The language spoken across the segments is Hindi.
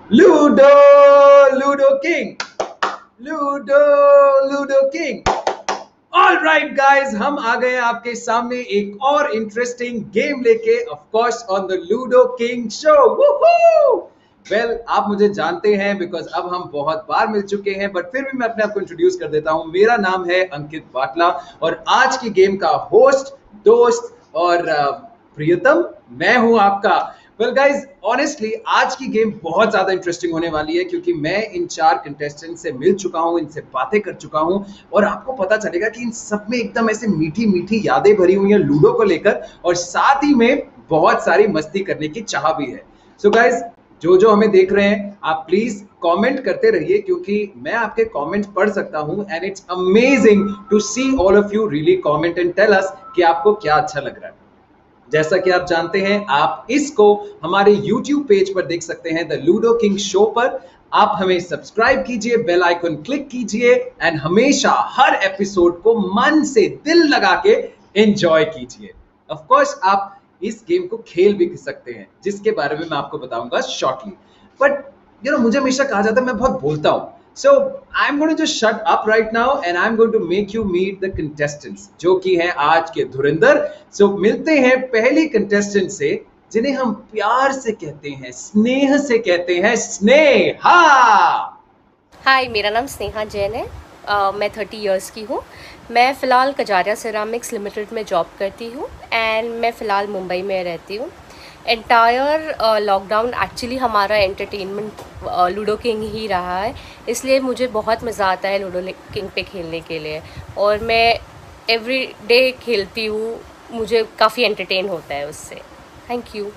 Ludo Ludo King, Ludo Ludo King. All right guys, हम आ गए आपके सामने एक और इंटरेस्टिंग गेम लेके, of course on the Ludo King show. Well, आप मुझे जानते हैं बिकॉज अब हम बहुत बार मिल चुके हैं, बट फिर भी मैं अपने आप को इंट्रोड्यूस कर देता हूं। मेरा नाम है अंकित बाटला और आज की गेम का होस्ट, दोस्त और प्रियतम मैं हूं आपका। वेल गाइज, ऑनेस्टली आज की गेम बहुत ज्यादा इंटरेस्टिंग होने वाली है क्योंकि मैं इन 4 कंटेस्टेंट से मिल चुका हूं, इनसे बातें कर चुका हूं और आपको पता चलेगा कि इन सब में एकदम ऐसे मीठी मीठी यादें भरी हुई हैं लूडो को लेकर, और साथ ही में बहुत सारी मस्ती करने की चाह भी है। सो गाइज, जो जो हमें देख रहे हैं, आप प्लीज कमेंट करते रहिए क्योंकि मैं आपके कमेंट पढ़ सकता हूं and it's amazing to see all of you really comment and tell us कि आपको क्या अच्छा लग रहा है। जैसा कि आप जानते हैं, आप इसको हमारे YouTube पेज पर देख सकते हैं, द लूडो किंग शो पर। आप हमें सब्सक्राइब कीजिए, बेल आइकन क्लिक कीजिए एंड हमेशा हर एपिसोड को मन से दिल लगा के एंजॉय कीजिए। ऑफ कोर्स आप इस गेम को खेल भी सकते हैं जिसके बारे में मैं आपको बताऊंगा शॉर्टली। बट मुझे हमेशा कहा जाता है मैं बहुत बोलता हूं। So I'm going to just shut up right now and I'm going to make you meet the contestants जो कि हैं आज के धुरंधर। So मिलते हैं पहली कंटेस्टेंट से जिन्हें हम प्यार से कहते हैं, स्नेह से कहते हैं, स्नेहा। हाय, मेरा नाम स्नेहा जैन है। मैं 30 इयर्स की हूँ। मैं फ़िलहाल कजारिया सिरामिक्स लिमिटेड में जॉब करती हूँ एंड मैं फ़िलहाल मुंबई में रहती हूँ। एंटायर लॉकडाउन एक्चुअली हमारा एंटरटेनमेंट लूडो किंग ही रहा है, इसलिए मुझे बहुत मज़ा आता है लूडो किंग पे खेलने के लिए और मैं एवरी डे खेलती हूँ। मुझे काफ़ी एंटरटेन होता है उससे। Thank you.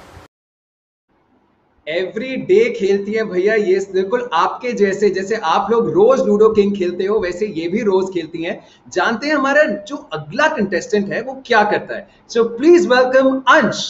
एवरी डे खेलती है भैया, ये बिल्कुल आपके जैसे, जैसे आप लोग रोज लूडो किंग खेलते हो वैसे ये भी रोज खेलती हैं। जानते हैं हमारा जो अगला कंटेस्टेंट है वो क्या करता है। So please welcome Ansh.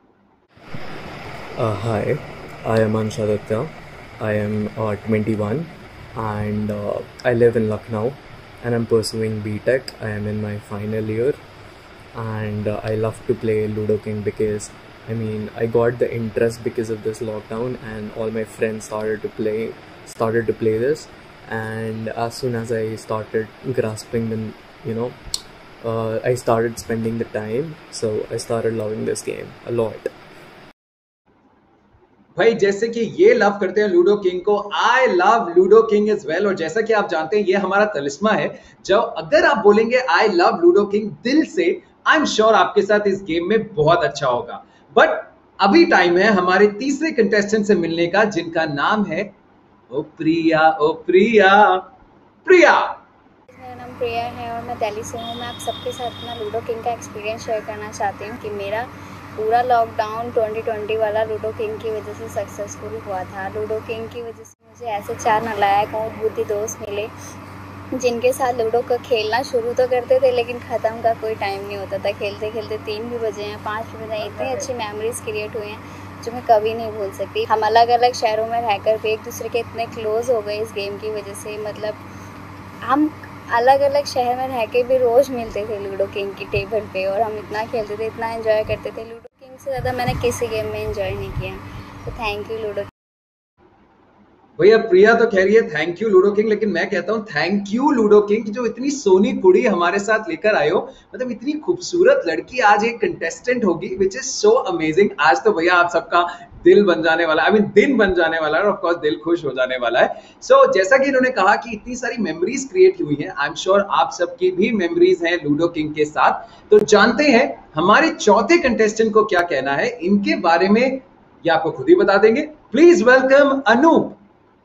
Hi, I am Ansh Aditya. I am 21 and I live in Lucknow and I'm pursuing BTech. I am in my final year and I love to play Ludo King because I got the interest because of this lockdown and all my friends started to play this, and as soon as I started grasping I started spending the time, so I started loving this game a lot. भाई जैसे कि ये लव करते हैं लूडो किंग को, I love Ludo King is well. और जैसा कि आप जानते हैं ये हमारा तलिस्मा है, जो अगर आप बोलेंगे आई लव लूडो किंग दिल से, आई एम श्योर आपके साथ इस गेम में बहुत अच्छा होगा। बट अभी टाइम है हमारे तीसरे कंटेस्टेंट से मिलने का जिनका नाम है ओ प्रिया। ओ प्रिया, प्रिया। मेरा नाम प्रिया है और मैं दिल्ली से हूँ। मैं आप सबके साथ अपना लूडो किंग का एक्सपीरियंस शेयर करना चाहती हूँ कि मेरा पूरा लॉकडाउन 2020 वाला लूडो किंग की वजह से सक्सेसफुल हुआ था। लूडो किंग की वजह से मुझे ऐसे 4 नालायक और बुद्धि दोस्त मिले जिनके साथ लूडो का खेलना शुरू तो करते थे लेकिन ख़त्म का कोई टाइम नहीं होता था। खेलते खेलते 3 भी बजे हैं, 5 भी बजे हैं। इतनी अच्छी मेमोरीज क्रिएट हुई हैं जो मैं कभी नहीं भूल सकती। हम अलग अलग शहरों में रहकर भी एक दूसरे के इतने क्लोज़ हो गए इस गेम की वजह से। मतलब हम अलग अलग शहर में रह के भी रोज़ मिलते थे लूडो किंग की टेबल पे और हम इतना खेलते थे, इतना एंजॉय करते थे। लूडो किंग से ज़्यादा मैंने किसी गेम में एंजॉय नहीं किया। तो थैंक यू लूडो। भैया प्रिया तो कह रही है थैंक यू लूडो किंग, लेकिन मैं कहता हूँ थैंक यू लूडो किंग जो इतनी सोनी कुड़ी हमारे साथ लेकर आए हो। मतलब इतनी खूबसूरत लड़की आज एक कंटेस्टेंट होगी, विच इज सो अमेजिंग। आज तो भैया आप सबका दिल बन जाने वाला है, दिन बन जाने वाला है और ऑफ कोर्स दिल खुश हो जाने वाला है। सो जैसा कि इन्होंने कहा कि इतनी सारी मेमोरीज क्रिएट हुई हैं, आई एम श्योर आप सबकी भी मेमोरीज हैं लूडो किंग के साथ। तो जानते हैं हमारे चौथे कंटेस्टेंट को क्या कहना है इनके बारे में, ये आपको खुद ही बता देंगे। Please welcome Anoop.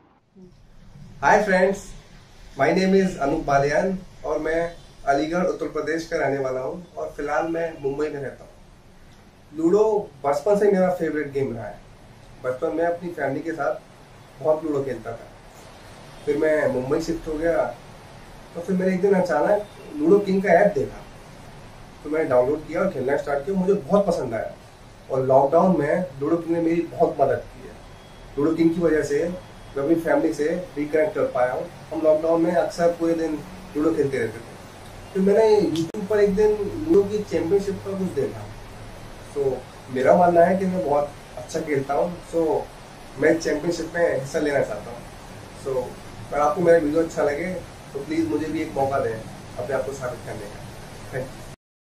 Hi friends, my name is Anoop Baliyan और मैं अलीगढ़ उत्तर प्रदेश का रहने वाला हूँ और फिलहाल मैं मुंबई में रहता हूँ। लूडो बचपन से मेरा फेवरेट गेम रहा है। बचपन में अपनी फैमिली के साथ बहुत लूडो खेलता था। फिर मैं मुंबई शिफ्ट हो गया तो फिर मैंने एक दिन अचानक लूडो किंग का ऐप देखा तो मैंने डाउनलोड किया और खेलना स्टार्ट किया। मुझे बहुत पसंद आया और लॉकडाउन में लूडो किंग ने मेरी बहुत मदद की है। लूडो किंग की वजह से मैं अपनी फैमिली से रिकनेक्ट कर पाया हूँ। हम लॉकडाउन में अक्सर पूरे दिन लूडो खेलते रहते थे। फिर मैंने यूट्यूब पर एक दिन लूडो की चैंपियनशिप का कुछ देखा। सो मेरा मानना है कि मैं बहुत अच्छा खेलता हूँ। सो मैं चैंपियनशिप में हिस्सा लेना चाहता हूँ। सो अगर आपको मेरा वीडियो अच्छा लगे तो प्लीज़ मुझे भी एक मौका दें अपने आप को साबित करने का। Thank you.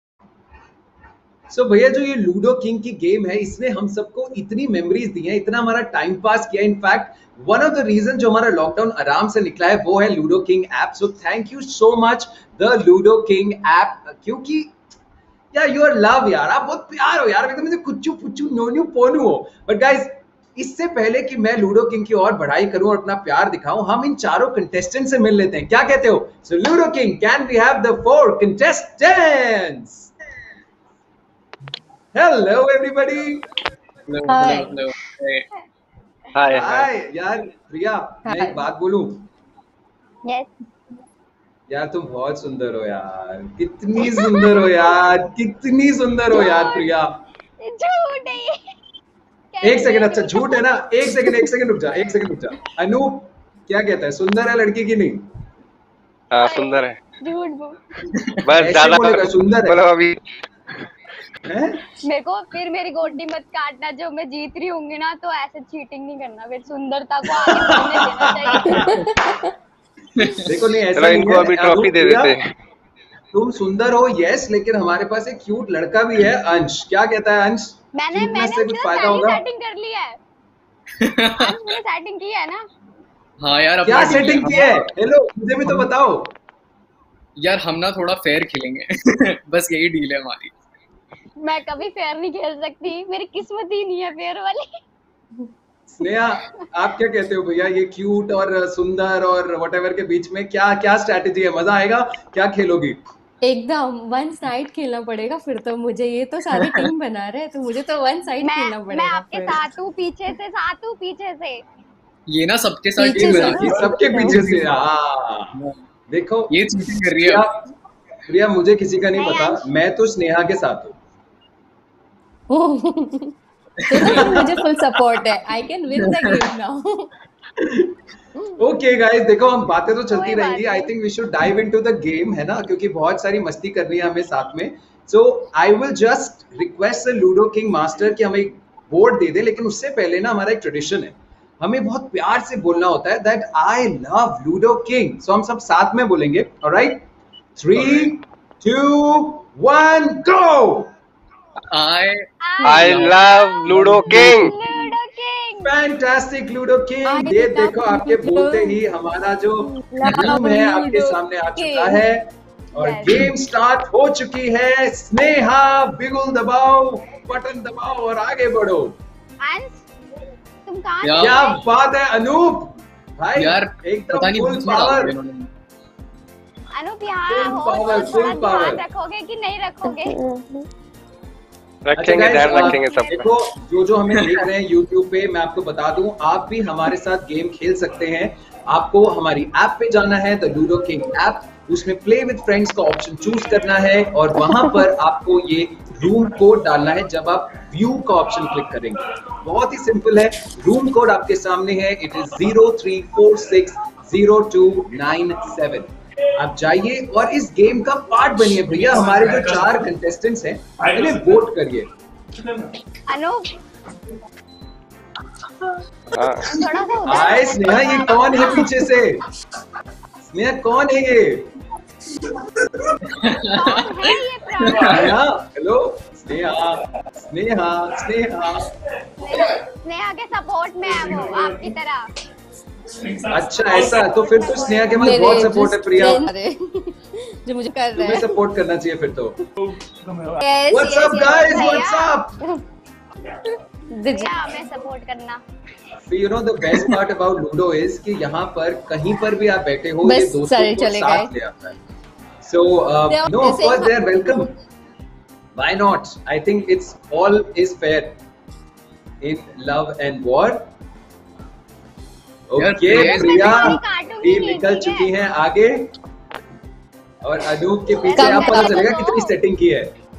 सो भैया जो ये लूडो किंग की गेम है इसने हम सबको इतनी मेमोरीज दी हैं, इतना हमारा टाइम पास किया। In fact one of the reason जो हमारा लॉकडाउन आराम से निकला है वो है Ludo King app. So thank you so much the Ludo King app, क्योंकि यार यू आर लव यार, आप बहुत प्यार हो यार, एकदम मुझे कुच्चू पुच्चू नोनू पोनू हो। बट गाइस इससे पहले कि मैं लूडो किंग की और बढ़ाई करूं और अपना प्यार दिखाऊं, हम इन चारों कंटेस्टेंट से मिल लेते हैं, क्या कहते हो? So Ludo King, can we have the 4 contestants? Hello everybody. Hello. Hey. Hi. Hi यार प्रिया, मैं एक बात बोलूं? यस यार तुम बहुत सुंदर हो यार, कितनी सुंदर हो यार, कितनी सुंदर हो यार प्रिया। झूठ है ये। एक सेकंड, अच्छा झूठ है ना? एक सेकंड रुक जा। अनूप क्या कहता है, सुंदर है लड़की की नहीं? हाँ सुंदर है, झूठ बोल। बस ऐसे ज्यादा बोलेगा सुंदर है? मतलब अभी हैं? मेरे को फिर मेरी गोटी मत काटना, जो मैं जीत रही होंगी ना तो ऐसे चीटिंग नहीं करना, फिर सुंदरता को आगे बढ़ने देना चाहिए। देखो नहीं ऐसा चलो नहीं इनको है, अभी ट्रॉफी दे प्रिया, देते हैं। तुम सुंदर हो यस, लेकिन हमारे पास एक क्यूट लड़का भी है, अंश। क्या कहता है अंश? मैंने Cuteness से कुछ फायदा पहले होगा? सेटिंग कर ली है। आज मैंने सेटिंग की है ना। हाँ यार अपना क्या deal है। सेटिंग की है? हेलो मुझे भी तो बताओ। यार हम ना थोड़ा फेयर खेलेंगे बस यही डील है हमारी। मैं कभी फेयर नहीं खेल सकती, मेरी किस्मत ही नहीं है फेयर वाली। स्नेहा आप क्या कहते हो भैया, ये क्यूट और सुंदर और व्हाटएवर के बीच में क्या क्या स्ट्रैटेजी है? मजा आएगा? क्या खेलोगी? एकदम वन साइड खेलना पड़ेगा फिर तो मुझे, ये तो सारी टीम बना रहे हैं तो मुझे तो वन साइड खेलना मैं पड़ेगा आपके फिर। साथ हूँ, पीछे से। ये ना सबके साथ पीछे team से बना ना? के सबके पीछे से, हाँ देखो ये चीटिंग कर रही है प्रिया, अब। प्रिया मुझे किसी का नहीं नहीं, पता, अंश। मैं तो स्नेहा के साथ हूँ। तो मुझे फुल सपोर्ट है, I can win the game now. Okay guys, देखो हम बातें तो चलती कोई बात रहेंगी। आई नहीं। Think we should dive into the game, है ना, क्योंकि बहुत सारी मस्ती करनी है हमें साथ में। So I will just request the Ludo King master कि हमें एक बोर्ड दे दे, लेकिन उससे पहले ना हमारा एक ट्रेडिशन है, हमें बहुत प्यार से बोलना होता है that I love Ludo King. So हम सब साथ में बोलेंगे, all right? 3 2 1 go. I love Ludo King. Ludo King. Fantastic Ludo King. I ये love देखो आपके Ludo. बोलते ही हमारा जो रूम है आपके Ludo सामने आ King. चुका है और Yes. गेम स्टार्ट हो चुकी है। स्नेहा बिगुल दबाओ, बटन दबाओ और आगे बढ़ो। अंश तुम कहाँ क्या? क्या बात है अनूप भाई, यार पता एकदम नहीं फुल बीच में डाल पावर। दिया इन्होंने। अनूप यहाँ Full हो power, तो थोड़ा full power. ध्यान रखोगे कि नहीं रखोगे? रखेंगे, ध्यान रखेंगे सब। देखो जो हमें देख रहे हैं YouTube पे, मैं आपको बता दूं आप भी हमारे साथ गेम खेल सकते हैं। आपको हमारी ऐप पे जाना है, द लूडो किंग ऐप, उसमें प्ले विद फ्रेंड्स का ऑप्शन चूज करना है और वहां पर आपको ये रूम कोड डालना है जब आप व्यू का ऑप्शन क्लिक करेंगे। बहुत ही सिंपल है, रूम कोड आपके सामने है, इट इज 03460297। आप जाइए और इस गेम का पार्ट बनिए भैया। हमारे जो 4 कंटेस्टेंट्स हैं इन्हें वोट करिए। अनूप हाँ थोड़ा सा हाय स्नेहा, ये कौन है पीछे से? स्नेहा कौन है ये? कौन है ये प्राणी? स्नेहा, हेलो स्नेहा, स्नेहा, स्नेहा। स्नेहा के सपोर्ट में है वो, आपकी तरह। अच्छा ऐसा, तो फिर तो स्नेहा के पास बहुत सपोर्ट है प्रिया, जो मुझे कर रहे तुम्हें हैं। सपोर्ट करना चाहिए फिर तो। Yes, What's yes, up yes. guys, भैया। what's up? भैया हमें सपोर्ट करना। So you know the best part about Ludo is कि यहाँ पर कहीं पर भी आप बैठे हो, बस ये दोस्तों सारे को चले साथ गए। ले आता है। So no, of course they are welcome. Why not? I think it's all is fair in love and war. Okay, यार, प्रिया काटूंगी टीम नहीं, निकल ठीक चुकी है? है आगे और अनूप के पीछे कम आप पता है। चलेगा कितनी सेटिंग की है।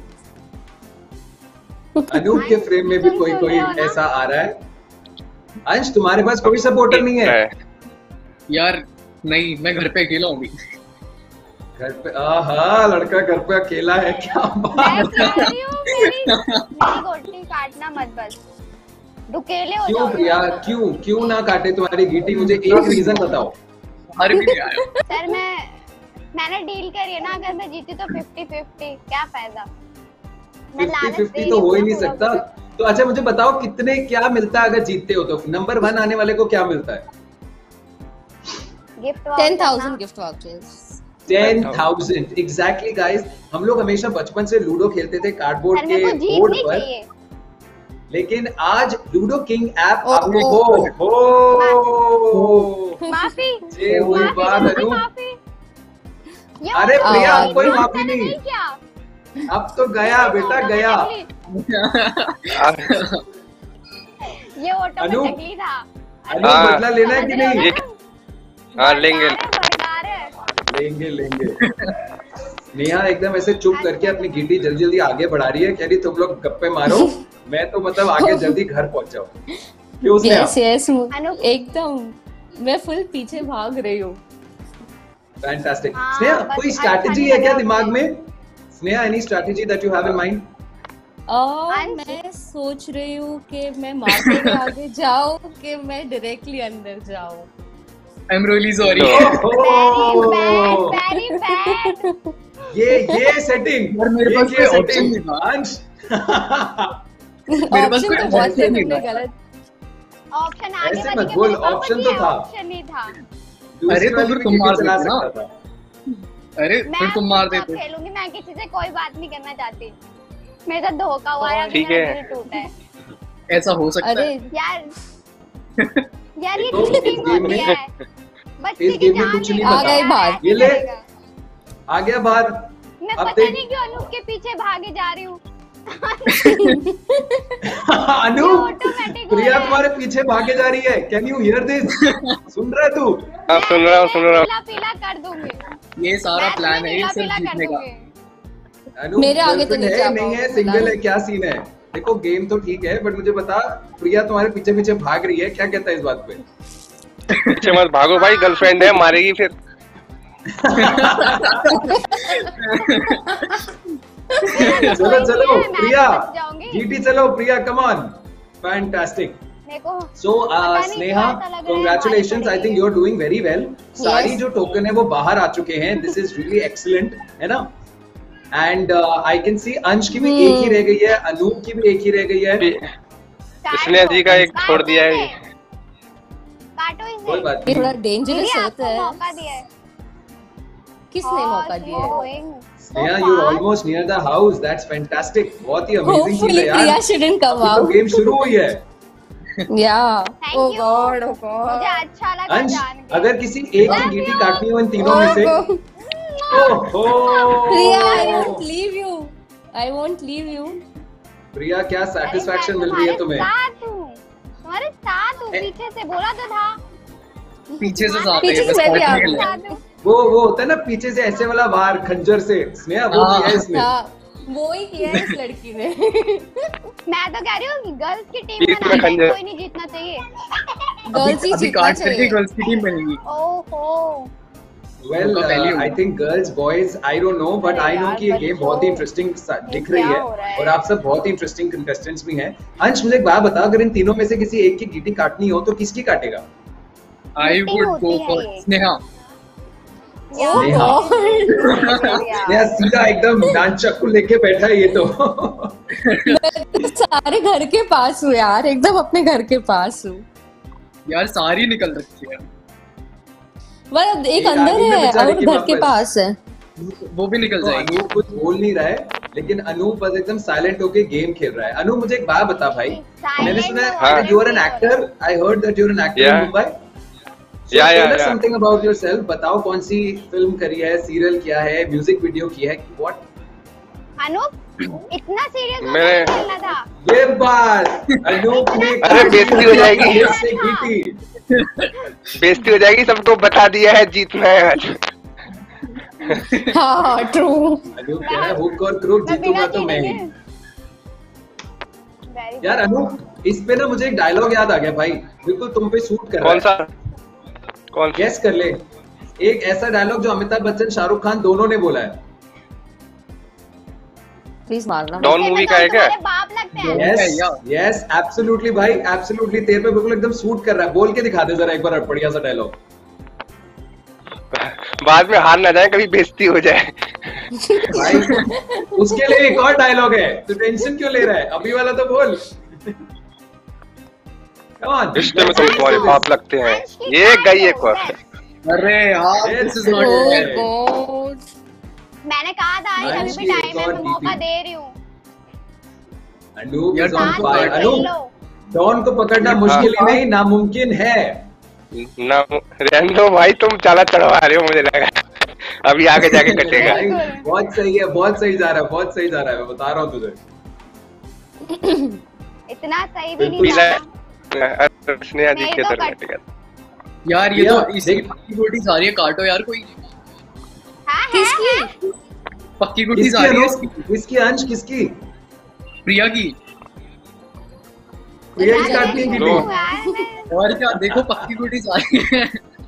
अनूप के फ्रेम में भी कोई कोई ऐसा आ रहा है। अंश तुम्हारे पास कोई सपोर्टर नहीं है? यार नहीं, मैं घर पे अकेला हूँ अभी। घर पे आहा, लड़का घर पे अकेला है, क्या मैं बात कह रही हूँ मेरी गोटी काटना मत बस। दुकेले हो क्यों जाओगे। प्रिया, क्यों ना काटे तुम्हारी गीटी? मुझे एक रीजन बताओ। हार भी नहीं आया। सर मैंने डील करी है ना, अगर मैं जीती तो 50-50, क्या फायदा? मैं लालच 50-50 दे तो हो ही रही नहीं हूँ ना सकता। तो अच्छा मुझे बताओ कितने क्या मिलता है अगर जीतते हो तो? नंबर 1 आने वाले को क्या मिलता है? Gift 10,000 gift vouchers. 10,000 exactly guys. हम लोग हमेशा बचपन से लूडो खेलते थे कार्डबोर्ड सर मेरे के को बोर्ड जीतनी पर, चाहिए। लेकिन आज लूडो किंग ऐप ओ, आपने ओ, हो माफी ये हुई बात अनु। माफी। ये अरे ऑटो प्रिया आ, कोई बात माफी मैंने नहीं, किया। अब तो गया बेटा गया। ये ऑटो अनु, में टकली था। अनु हाँ। बदला लेना है कि समझ रहे हो नहीं? ना? हाँ लेंगे। बरदार है। लेंगे। नेहा एकदम ऐसे चुप करके अपनी गीटी जल्दी जल्दी आगे बढ़ा रही है, कह रही तुम लोग गप्पे मारो, मैं तो मतलब आगे जल्दी घर पहुंच जाऊं। क्यों स्नेहा? यस अनु एकदम मैं फुल पीछे भाग रही हूँ। फैंटास्टिक। हाँ, स्नेहा बस कोई अच्छा स्ट्रैटेजी नहीं है क्या लगा दिमाग मुझे। में? Sneha any strategy that you have in mind? मैं सोच रही हूँ कि मैं मार्केट में आगे जाऊँ कि मैं डायरेक्टली अंदर जाऊँ। I am really sorry. Very bad. ये सेटिंग यार मेरे पास कोई ऑप्शन नहीं था। अंश मेरे पास ऑप्शन कोई तो बहुत थे, option नहीं तुमने था। गलत। ऑप्शन आगे ऐसे बढ़ मत के बोल, मेरे पास ऑप्शन भी तो है, था। ऑप्शन नहीं था। अरे तो फिर तुम मार चला देते ना। सकता था। अरे मैं फिर तुम मार अब देते। खेलूंगी, मैं किसी से कोई बात नहीं करना चाहती। मेरे साथ धोखा हुआ है, ठीक मेरा है। दिल टूटा है। ऐसा हो सकता अरे है। यार ये तो इस चीटिंग गेम होती में- है। बच्चे इस की गेम में जान कुछ नहीं आ गए बाहर। ये ले। आ गया बाहर। मैं अब पता देख। नहीं क्यों अनूप के पीछे भागे जा रही हूँ। अनु ये automatic हो प्रिया रहा है। तुम्हारे पीछे भागे जा रही है, कैन यू हियर दिस? सुन रहा है तू? हाँ सुन रहा हूँ। नीला पीला कर दूंगी। ये सारा मैं प्लान तुम्हें है ये नीला सिर्फ पीला कर जीतने का। दूंगी। अनु मेरे आगे तो girlfriend नहीं है जा नहीं है, पाओगे, सिंगल है, फिलहाल। क्या सीन है? देखो गेम तो ठीक है बट मुझे बता, प्रिया तुम्हारे पीछे पीछे भाग रही है, क्या कहता है इस बात पे? पीछे मत भागो भाई, गर्लफ्रेंड है मारेगी फिर। चलो चलो मैं प्रिया, बच जाऊंगी। जीटी चलो प्रिया, कम ऑन। फैंटास्टिक। मेरे को सो नहीं स्नेहा क्या ऐसा लग रहा है, congratulations, हमारी I think you are doing very well. Sorry Yes. जो टोकन है वो बाहर आ चुके हैं, दिस इज रियली एक्सीलेंट, है ना? एंड आई कैन सी अंश की भी एक ही रह गई है, अनूप की भी एक ही रह गई है। स्नेहा जी का एक छोड़ दिया है। काटो इसे। कोई बात ये थोड़ा नहीं। डेंजरस दीदी, होता आपको है। मौका दिया है। किसने मौका दिया है? Sneha you almost near the house, that's fantastic. बहुत ही अमेजिंग चीज Hopefully है Priya यार। shouldn't come अभी तो out. गेम शुरू हुई है। Yeah. Thank Oh you. God, oh मुझे God. अच्छा लगा अंश जान के। अगर किसी एक की गीटी काटनी हो इन तीनों में से, Oh, God. ओहो Priya, I won't leave you. I won't leave you. प्रिया क्या अरे सेटिस्फैक्शन मैं मिल रही है तुम्हें? तुम्हारे साथ हूँ, पीछे से बोला तो था। पीछे से साथ पीछे है, से बस मैं भी काटने आ के गई। लिए। साथ हूँ। वो होता है ना पीछे से ऐसे वाला वार खंजर से, स्नेहा वो हाँ। किया है इसने। हाँ, वो ही किया है इस लड़की ने। मैं तो कह रही हूँ गर्ल्स की टीम बीच में बनानी है, खंजर। कोई नहीं जीतना चाहिए। गर्ल्स ही अभी जीतना काट करके चाहिए। गर्ल्स की टीम बनेगी। ओहो। वेल उनका पहले आई होगा। Think girls boys I don't know, but अरे आई नो यार, कि ये गेम बहुत ही इंटरेस्टिंग दिख रही क्या हो रहा है है? और आप सब बहुत ही इंटरेस्टिंग कंटेस्टेंट्स भी हैं। अंश मुझे एक बात बता, अगर इन तीनों में से किसी एक की गीटी काटनी हो तो किसकी काटेगा? आई Meeting वुड होती गो है फॉर ये। स्नेहा। Oh नेहा। God. स्नेहा सीधा एकदम डांस चाकू लेके बैठा है ये तो। मैं तो सारे घर के पास हूँ यार, एकदम अपने घर के पास हूँ। यार सारी निकल रखी है। वह एक एक अंदर आदमी में है बेचारे और की घर के वापस। पास है। वो भी निकल तो जाएगी। अनूप कुछ बोल नहीं रहा है, लेकिन अनूप बस एकदम साइलेंट होके गेम खेल रहा है। अनूप मुझे एक बात बता भाई, मैंने सुना है you are an actor, I heard that you are an actor in Yeah. Mumbai. Yeah. Something about yourself, बताओ कौन सी फिल्म करी है, सीरियल किया है, म्यूजिक वीडियो किया है, व्हाट? अनूप इतना सीरियस मैं- खेलना था। ये बात अनूप ने अरे बेइज्जती हो जाएगी। से गीटी। बेइज्जती हो जाएगी, सबको बता दिया है जीतना है आज। हाँ, ट्रू। अनूप कह रहा है हुक और क्रूक जीतूंगा तो मैं ही। यार अनूप इस पे ना मुझे एक डायलॉग याद आ गया भाई, बिल्कुल तुम पे सूट कर रहा कौन है। सा? कौन सा? गेस कर ले, एक ऐसा डायलॉग जो अमिताभ बच्चन शाहरुख खान दोनों ने बोला है। प्लीज मारना। डॉन मूवी का है क्या? तुम्हारे बाप लगते हैं। यस यस एब्सोल्युटली भाई, एब्सोल्युटली तेरे पे बिल्कुल एकदम सूट कर रहा है। बोल के दिखा दे जरा एक बार बढ़िया सा डायलॉग। बाद में हार ना जाए, कभी बेइज्जती हो जाए। भाई उसके लिए एक और डायलॉग है, तू टेंशन क्यों ले रहा है? अभी वाला तो बोल। Come on, रिश्ते में तुम तुम्हारे बाप लगते हैं। ये गई एक और। अरे यार दिस इज नॉट गॉड। मैंने कहा था आज अभी भी टाइम है, मैं मौका दे रही हूँ। अनूप यार, is on डॉन fire। को अनूप डॉन को पकड़ना मुश्किल ही नहीं, नामुमकिन है। ना रहने दो भाई, तुम चाला चढ़वा रहे हो, मुझे लगा अभी आगे जाके कटेगा। भाई, बहुत सही है, बहुत सही जा रहा है, बहुत सही जा रहा है, मैं बता रहा हूँ तुझे। इतना सही भी नहीं पीला था। स्नेहा जी के तरफ कटेगा। यार ये तो देख- इसकी पक्की गुटी सारी है, काटो यार कोई। हाँ, किसकी? पक्की गुटी किसकी सारी है अनूप? इसकी। किसकी अंश? किसकी? प्रिया की। प्रिया की काटनी है लो। गिटी। और क्या, देखो पक्की गुटी सारी है।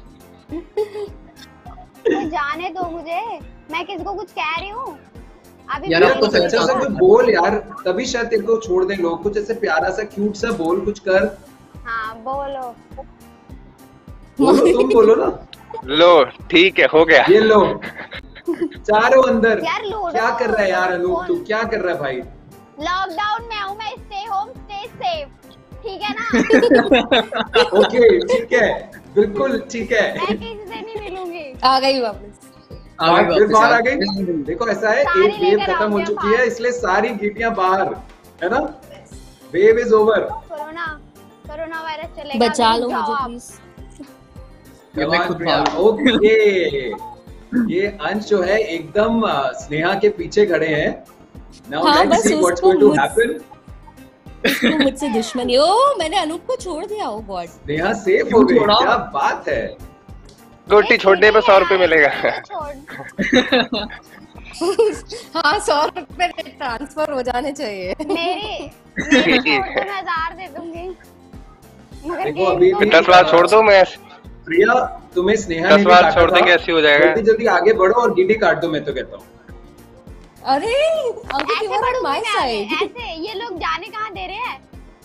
तो जाने दो मुझे, मैं किसको कुछ कह रही हूँ अभी। यार, यार आपको कुछ अच्छा सा कुछ बोल यार, तभी शायद तेरे को छोड़ दें लोग। कुछ ऐसे प्यारा सा क्यूट सा बोल, कुछ कर। हाँ बोलो। बोलो, तुम बोलो ना। लो ठीक है, हो गया। ये लो चारों अंदर। यार लूडो क्या कर रहा है यार अनूप, तू क्या कर रहा है भाई? लॉकडाउन में हूँ मैं, स्टे होम स्टे सेफ, ठीक है ना? ओके ठीक है, बिल्कुल ठीक है। मैं किसी से नहीं मिलूंगी। आ गई वापस। फिर बाहर आ गई। वापस। देखो ऐसा है, सारी एक वेव लेकर खत्म हो आओगे चुकी बाहर। है, इसलिए सारी गीटियां बाहर है ना। Wave is over. Corona virus चलेगा, बचा रुक लो जाओ मुझे आप। प्लीज। मैं खुद भाग। ओके, ये अंश जो है एकदम स्नेहा के पीछे खड़े हैं। नाउ हाँ, लेट्स बस सी व्हाट्स उसको गोइंग टू मुझ- हैपन। उसको मुझसे दुश्मनी। ओ मैंने अनूप को छोड़ दिया। ओ गॉड। स्नेहा सेफ हो गई, क्यों छोड़ा? क्या बात है। गोटी छोड़ने पे 100 रुपए मिलेगा। छोड़ हाँ 100 रुपए ट्रांसफर हो जाने चाहिए। मेरी ठीक छोड़ है। दो, मैं 1000 दे दूंगी। मगर देखो, गेम अभी- को- 10 बार छोड़ दो, मैं प्रिया तुम्हें स्नेहा 10 ने भी बार काटा छोड़ था। देंगे, ऐसे हो जाएगा। जल्दी जल्दी आगे बढ़ो और गिटी काट दो, मैं तो कहता हूँ। अरे अभी ऐसे यू आर ऑन बढ़ूंगी माय मैं आगे, साइड। ऐसे ये लोग जाने कहाँ दे रहे हैं?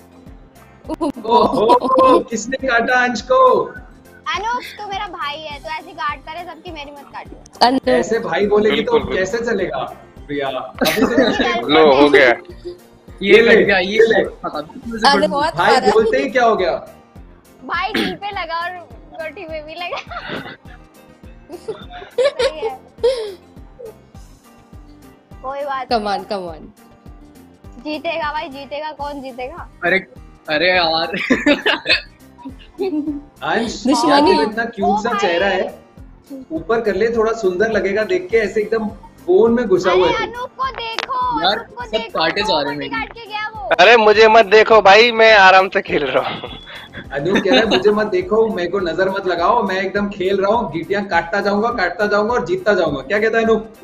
ओहो, किसने काटा अंश को? अनूप तू मेरा भाई है, तो ऐसी काटता रहे सबकी, मेरी मत काटियो। अनूप ऐसे भाई बोलेगी तो बिल्कुल, कैसे चलेगा प्रिया? अभी तो लो हो गया। ये ले, लग गया, ये ये ले। अरे बहुत भाई मारा। बोलते ही क्या हो गया? भाई दिल पे लगा और गोटी पे भी लगा। सही है। कोई बात कम नहीं। On come on. जीतेगा भाई, जीतेगा। कौन जीतेगा? अरे अरे यार। अंश दुश्मनी। यार, इतना क्यूट सा ओ भाई। चेहरा है, ऊपर कर ले, थोड़ा सुंदर लगेगा देख के। ऐसे एकदम फोन में घुसा हुआ अरे है तू। अनूप को देखो, यार, अनूप को सब देखो, काटे जा रहे हैं गोटी मेरी। काट के गया वो। अरे मुझे मत देखो भाई, मैं आराम से खेल रहा हूँ। अनूप कह रहा है मुझे मत देखो, मेरे को नजर मत लगाओ, मैं एकदम खेल रहा हूँ, गीटियां काटता जाऊंगा और जीतता जाऊंगा। क्या कहता है अनूप?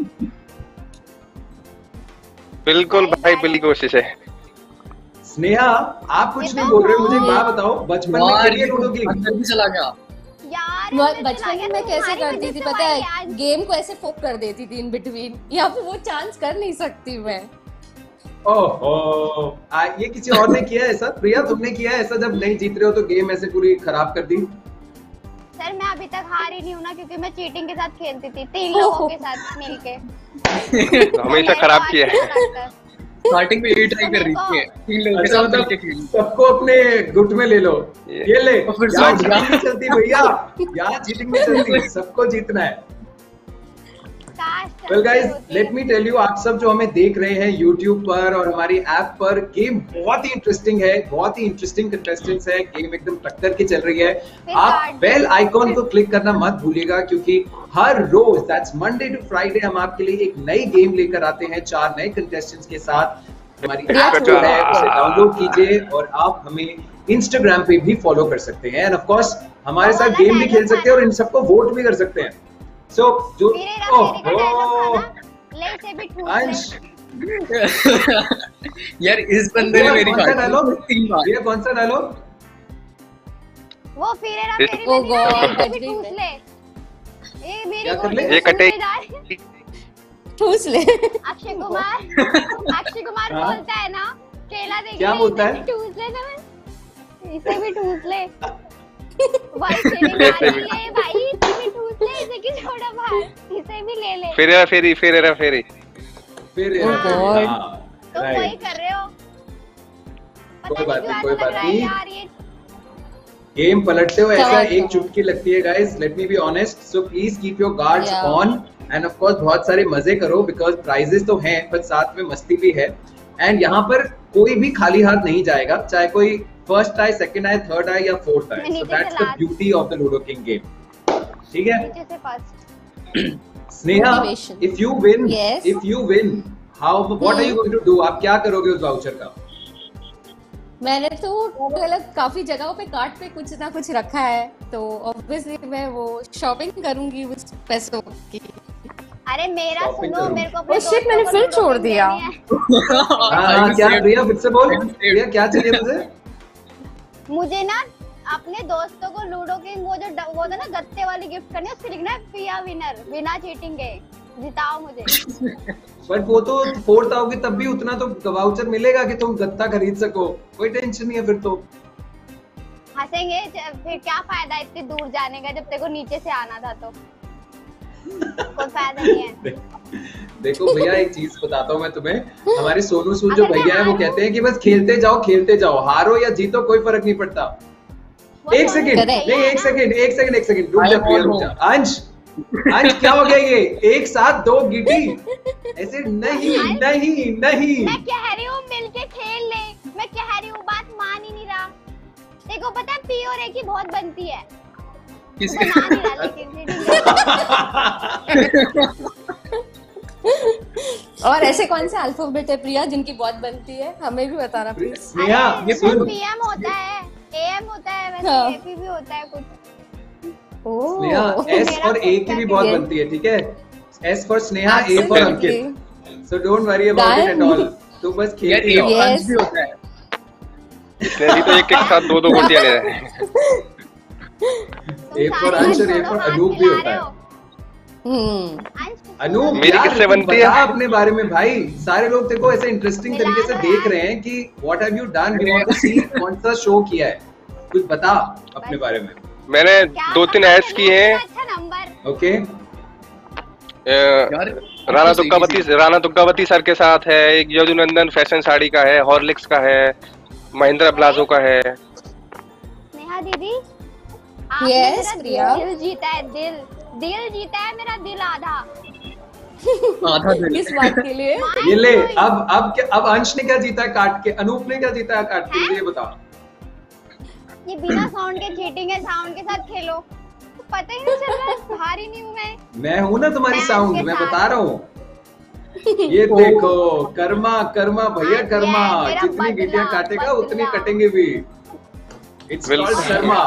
बिल्कुल भाई, बिल्कुल कोशिश है। स्नेहा आप कुछ ये नहीं तो बोल रहे, मुझे एक हाँ। बात बताओ, बचपन में यार खेली है लूडो की? अंदर भी चला गया। यार बचपन में मैं कैसे करती थी पता है? गेम को ऐसे फोक कर देती थी इन बिटवीन। यहाँ पे वो चांस कर नहीं सकती मैं। ओहो, ये किसी और ने किया है ऐसा? प्रिया तुमने किया है ऐसा, जब नहीं जीत रहे हो तो गेम ऐसे पूरी खराब कर दी? सर मैं अभी तक हार ही नहीं हूँ ना, क्योंकि मैं चीटिंग के साथ खेलती थी 3 लोगों के साथ मिलके। हमेशा खराब किया है। स्टार्टिंग में यही ट्राई कर रही थी, 3 लोगों के अच्छा, साथ मतलब मिलके खेली। सबको अपने गुट में ले लो। ये ले, और फिर यहाँ सब चीटिंग नहीं चलती भैया, यहाँ चीटिंग नहीं चलती, सबको जीतना है। Well guys, let me tell you, आप सब जो हमें देख रहे हैं YouTube पर और हमारी ऐप पर, गेम बहुत ही इंटरेस्टिंग है, बहुत ही इंटरेस्टिंग कंटेस्टेंट्स है, गेम एकदम टक्कर की चल रही है। आप बेल आइकॉन को क्लिक करना मत भूलिएगा, क्योंकि हर रोज, दैट्स मंडे टू फ्राइडे, हम आपके लिए एक नई गेम लेकर आते हैं 4 नए कंटेस्टेंट्स के साथ। हमारी ऐप जो है उसे डाउनलोड कीजिए और आप हमें Instagram पे भी फॉलो कर सकते हैं, एंड ऑफ कोर्स हमारे साथ गेम भी खेल सकते हैं और इन सबको वोट भी कर सकते हैं। सो जो अंश, यार इस बंदे ने मेरी कौन सा काटी डायलॉग? 3 बार। ये कौन सा डायलॉग? वो फिर Oh God, बच गई पूछ मैं। ले। ये मेरी क्या कर ले? गोटी ये पे कटे। जा रही है। ठूस ले। अक्षय कुमार बोलता है ना, केला देगी क्या बोलता है? ठूस ले ना, इसे भी ठूस ले। भाई भाई इसे भी ठूस ले, इसे की छोड़ा बाहर, इसे भी ले ले। फेरी फिर तुम वही कर रहे हो। कोई बात नहीं, कोई लग बात रहा है नहीं। यार ये गेम पलटते हो ऐसा एक चुटकी लगती है guys, let me be honest, so please keep your guards on and of course बहुत सारे मजे करो बिकॉज प्राइजेस तो हैं पर साथ में मस्ती भी है। एंड यहाँ पर कोई भी खाली हाथ नहीं जाएगा, चाहे कोई फर्स्ट आए, सेकंड आए, थर्ड आए या फोर्थ आए। So that's the beauty of the Ludo King game, ठीक है? नीचे से first. Sneha, Motivation. if you win, Yes. what are you going to do? आप क्या करोगे उस वाउचर का? मैंने तो मतलब काफी जगहों पे कार्ट पे कुछ ना कुछ रखा है, तो ऑब्वियसली मैं वो शॉपिंग करूंगी उस पैसों की। अरे मेरा Shopping सुनो, करो। मेरे को अपने Oh shit, दोस्तों मैंने को फिर लूडो छोड़ किंग दिया। देनी है। हाँ, क्या प्रिया फिर से बोल, प्रिया क्या चाहिए तुझे? मुझे ना अपने दोस्तों को लूडो किंग वो था ना गत्ते वाली गिफ्ट करनी है, उस पे लिखना है पिया विनर, बिना चीटिंग के जिताओ मुझे। बट वो तो फोर्थ आओगे तब भी उतना तो वाउचर मिलेगा कि तुम गत्ता खरीद सको, कोई टेंशन नहीं है फिर तो। हंसेंगे फिर क्या फायदा इतनी दूर जाने का जब तेरे को नीचे से आना था तो कोई फायदा नहीं है। देखो भैया एक चीज बताता हूँ मैं तुम्हें, हमारे सोनू सूद जो भैया है वो कहते हैं कि बस खेलते जाओ, हारो या जीतो कोई फर्क नहीं पड़ता। एक सेकंड रुक जा प्रिया, रुक जा। अंश क्या हो गया ये? एक साथ दो गिटी ऐसे नहीं। मैं कह रही हूँ मिलके खेल ले, मैं कह रही हूँ, बात मान ही नहीं रहा। देखो पता है पी और ए की बहुत बनती है, किसके? बना नहीं रहा लेकिन और ऐसे कौन से अल्फाबेट है प्रिया जिनकी बहुत बनती है, हमें भी बताना प्लीज। स्नेहा सुन, पीएम होता है, एएम होता है, वैसे हाँ। एपी भी होता है कुछ। स्नेहा एस और ए की भी बहुत बनती है, ठीक है? S for Sneha, A for Ankit, so don't worry about it at all, तुम बस यार खेलते जाओ। अंश भी होता है। इसने तो एक साथ दो गोटियां ले रहे हैं। ए फॉर अंश और ए फॉर अनूप भी होता है। अनूप मेरी यार, किससे तू बनती है? बता अपने बारे में भाई, सारे लोग तेरे को ऐसे इंटरेस्टिंग तरीके से देख रहे हैं कि what have you done, we want to see कौन सा शो किया है, कुछ बता अपने बारे में। मैंने 2-3 एड्स किए हैं। अच्छा number. Okay, Rana Duggavati sir के साथ है, एक यदुनंदन फैशन साड़ी का है, हॉर्लिक्स का है, महिंद्रा प्लाजो का है। नेहा दीदी आपने Yes, मेरा प्रिया। दिल जीता है, दिल जीता है मेरा दिल आधा। आधा दिल। किस बात के लिए? ये ले, अब अंश ने क्या जीता है काट के, अनूप ने क्या जीता है काट के, मुझे ये बता। ये बिना साउंड के चीटिंग है, साउंड के साथ खेलो तो पता ही नहीं चल रहा है, भारी नहीं हूँ मैं हूं ना तुम्हारी मैं साउंड, आपके मैं साथ। बता रहा हूँ। ये देखो कर्मा भैया, कर्मा मेरा जितनी बदला, गिटियां काटेगा बदला। उतनी कटेंगे भी। It's called Karma.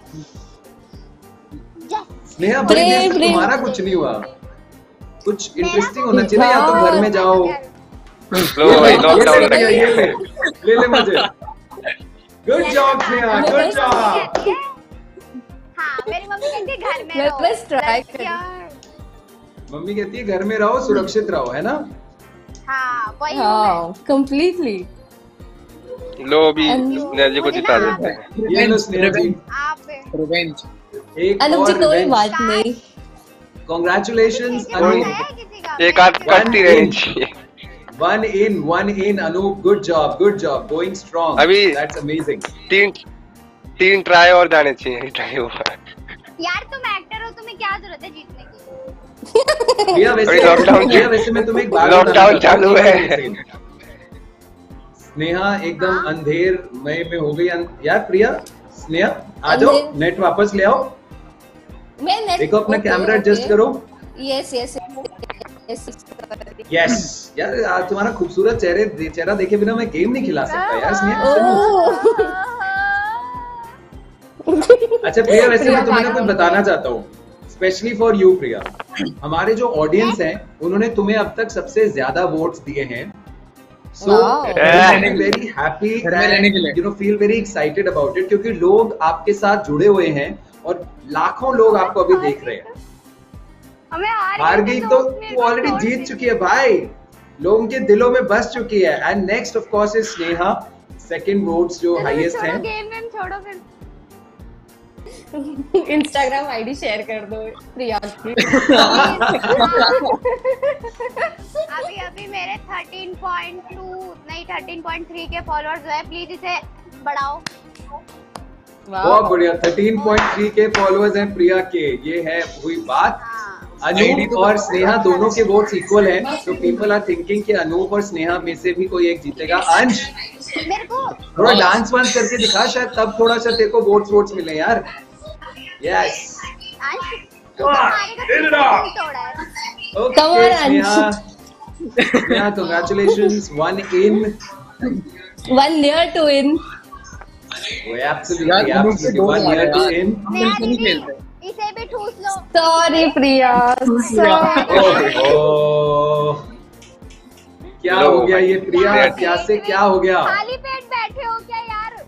स्नेहा बड़ी देर से तुम्हारा कुछ नहीं हुआ, कुछ इंटरेस्टिंग होना चाहिए, या तो घर में जाओ। लो भाई, लॉकडाउन लग गया। ये ले मुझे। Good job Sneha, good job. हाँ मेरी मम्मी कहती है घर में मैं रहो, बस try That's your- मम्मी कहती है घर में रहो, सुरक्षित रहो, है ना? हाँ वही हूँ हाँ, completely। लो अभी स्नेहा जी को जिता देते हैं। ये लो स्नेहा जी, मैं। आप रिवेंज। एक अनूप और जी कोई revenge। बात नहीं। Congratulations किसी को अनूप। बताया है किसी का? एक आध कटती रहनी चाहिए। One in Anoop, good job, going strong. अभी That's amazing. तीन ट्राई और जाने चाहिए। यार तुम एक्टर हो, तुम्हें क्या जरूरत है जीतने की? भैया अभी lockdown वैसे मैं तुम्हें एक बात lockdown बताना चाहता चालू हूँ। है। स्नेहा एकदम अंधेर मई में हो गई यार। प्रिया, स्नेहा आ जाओ, नेट वापस ले आओ। मैं नेट देखो अपना कैमरा एडजस्ट करो। यस यस यार, आज तुम्हारा खूबसूरत चेहरा देखे बिना मैं गेम नहीं खिला सकता यार स्नेहा। अच्छा प्रिया, वैसे मैं तुम्हें ना कुछ बताना चाहता हूँ, स्पेशली फॉर यू प्रिया। हमारे जो ऑडियंस हैं उन्होंने तुम्हें अब तक सबसे ज्यादा वोट्स दिए हैं। So I'm very happy and feel very excited about it, क्योंकि लोग आपके साथ जुड़े हुए हैं और लाखों लोग आपको अभी देख रहे हैं। हमें हार गई तो तू ऑलरेडी जीत चुकी है भाई, लोगों के दिलों में बस चुकी है। And next of course is Sneha, second votes जो हाईएस्ट हैं। गेम में छोड़ो फिर। इंस्टाग्राम आईडी शेयर कर दो प्रिया की। अभी मेरे 13.3 के फॉलोअर्स है, प्लीज इसे बढ़ाओ। बहुत बढ़िया, 13.3 के फॉलोअर्स हैं प्रिया के। ये है हुई बात। अनूप और स्नेहा दोनों के वोट्स इक्वल हैं, तो पीपल आर थिंकिंग कि अनूप और स्नेहा में से भी कोई एक जीतेगा। अंश मेरे को थोड़ा डांस वांस करके दिखा, शायद तब थोड़ा सा तेरे को वोट्स मिले यार। Yes okay Sneha, congratulations, 1 near to win. Absolutely, 1 year to win. इसे भी ठूस लो। Sorry प्रिया, sorry. क्या हो गया ये प्रिया, क्या से क्या हो गया? खाली पेट बैठे हो क्या यार?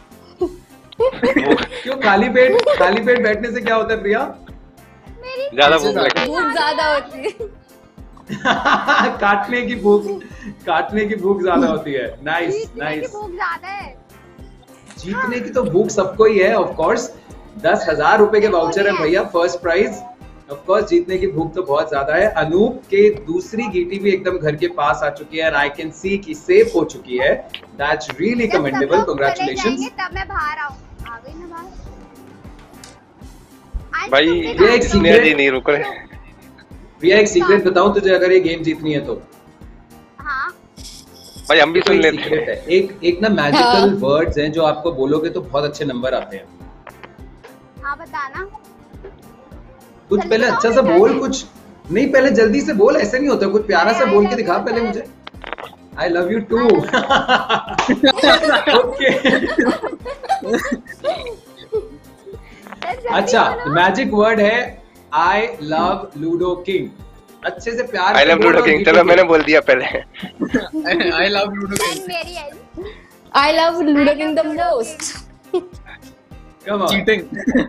क्यों खाली पेट बैठने से क्या होता है प्रिया? ज्यादा भूख लगी। भूख ज्यादा होती है। काटने की भूख ज्यादा होती है। Nice nice. भूख ज्यादा है। जीतने की तो भूख सबको ही है ऑफ कोर्स। 10,000 रुपए के वाउचर है भैया, फर्स्ट प्राइज। ऑफ कोर्स जीतने की भूख तो बहुत ज्यादा है। अनूप के दूसरी गीटी भी एकदम घर के पास आ चुकी है, एंड आई कैन सी कि सेफ हो चुकी है। That's really commendable, congratulations. तब मैं बाहर आ गई ना बाहर। भाई ये एक सीक्रेट नहीं रुक रहे। भैया एक सीक्रेट बताऊं तुझे, अगर ये गेम जीतनी है तो। हाँ भाई हम भी सुन लेते सीक्रेट है। एक ना मैजिकल वर्ड्स हैं जो आपको बोलोगे तो बहुत अच्छे नंबर आते हैं। हाँ बताना। कुछ पहले अच्छा सा बोल, कुछ नहीं पहले जल्दी से बोल, ऐसे नहीं होता, कुछ प्यारा सा बोल के दिखा पहले मुझे। I love you too. Okay अच्छा, मैजिक वर्ड है I love Ludo King। अच्छे से प्यार आई लव लूडो किंग। चलो मैंने बोल दिया पहले। I love Ludo King. मेरी है। I love Ludo King the most. Come on. Cheating.